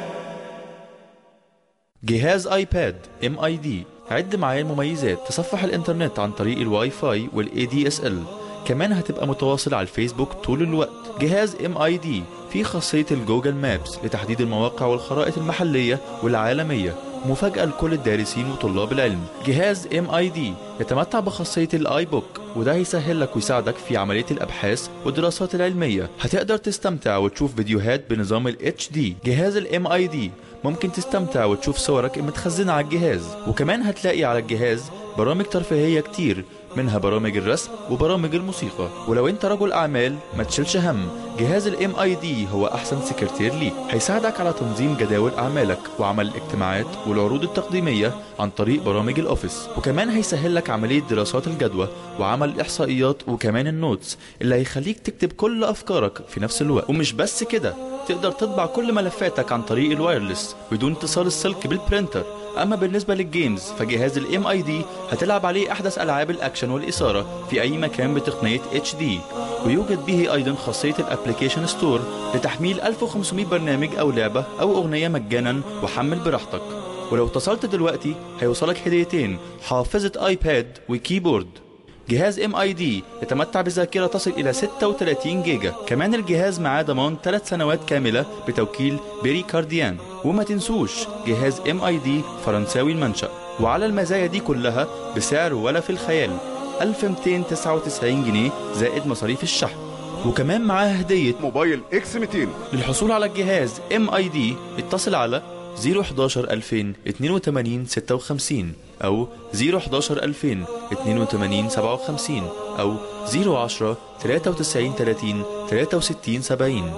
P: جهاز ايباد MID عد معاه المميزات: تصفح الانترنت عن طريق الواي فاي والADSL، كمان هتبقى متواصل على الفيسبوك طول الوقت. جهاز MID فيه خاصية الجوجل مابس لتحديد المواقع والخرائط المحلية والعالمية، مفاجأة لكل الدارسين وطلاب العلم. جهاز MID يتمتع بخاصية الاي بوك، وده هيسهل لك ويساعدك في عملية الأبحاث والدراسات العلمية. هتقدر تستمتع وتشوف فيديوهات بنظام HD. جهاز MID ممكن تستمتع وتشوف صورك المتخزنة على الجهاز، وكمان هتلاقي على الجهاز برامج ترفيهية كتير، منها برامج الرسم وبرامج الموسيقى. ولو انت رجل اعمال ما تشيلش هم، جهاز MID هو احسن سكرتير ليك. هيساعدك على تنظيم جداول اعمالك وعمل الاجتماعات والعروض التقديمية عن طريق برامج الاوفيس، وكمان هيسهل لك عملية دراسات الجدوى وعمل الاحصائيات وكمان النوتس اللي هيخليك تكتب كل افكارك في نفس الوقت. ومش بس كده، تقدر تطبع كل ملفاتك عن طريق الوايرلس بدون اتصال السلك بالبرينتر. اما بالنسبة للجيمز فجهاز MID هتلعب عليه احدث العاب الاكشن والاثارة في اي مكان بتقنية HD، ويوجد به ايضا خاصية الابليكيشن ستور لتحميل 1500 برنامج او لعبة او اغنية مجانا وحمل براحتك. ولو اتصلت دلوقتي هيوصلك هديتين: حافظة ايباد وكيبورد. جهاز MID يتمتع بذاكرة تصل إلى 36 جيجا. كمان الجهاز معاه ضمان 3 سنوات كاملة بتوكيل بيري كارديان. وما تنسوش جهاز MID فرنساوي المنشأ. وعلى المزايا دي كلها بسعر ولا في الخيال 1299 جنيه زائد مصاريف الشحن، وكمان معاه هدية
Q: موبايل X200.
P: للحصول على الجهاز MID اتصل على 011 2000 82 56 أو 011 2000 82 57 أو 010 93 30 63 70.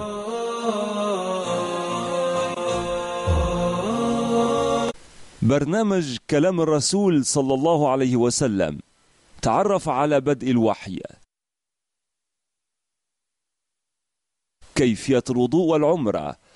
R: برنامج كلام الرسول صلى الله عليه وسلم. تعرف على بدء الوحي، كيفية الوضوء والعمرة،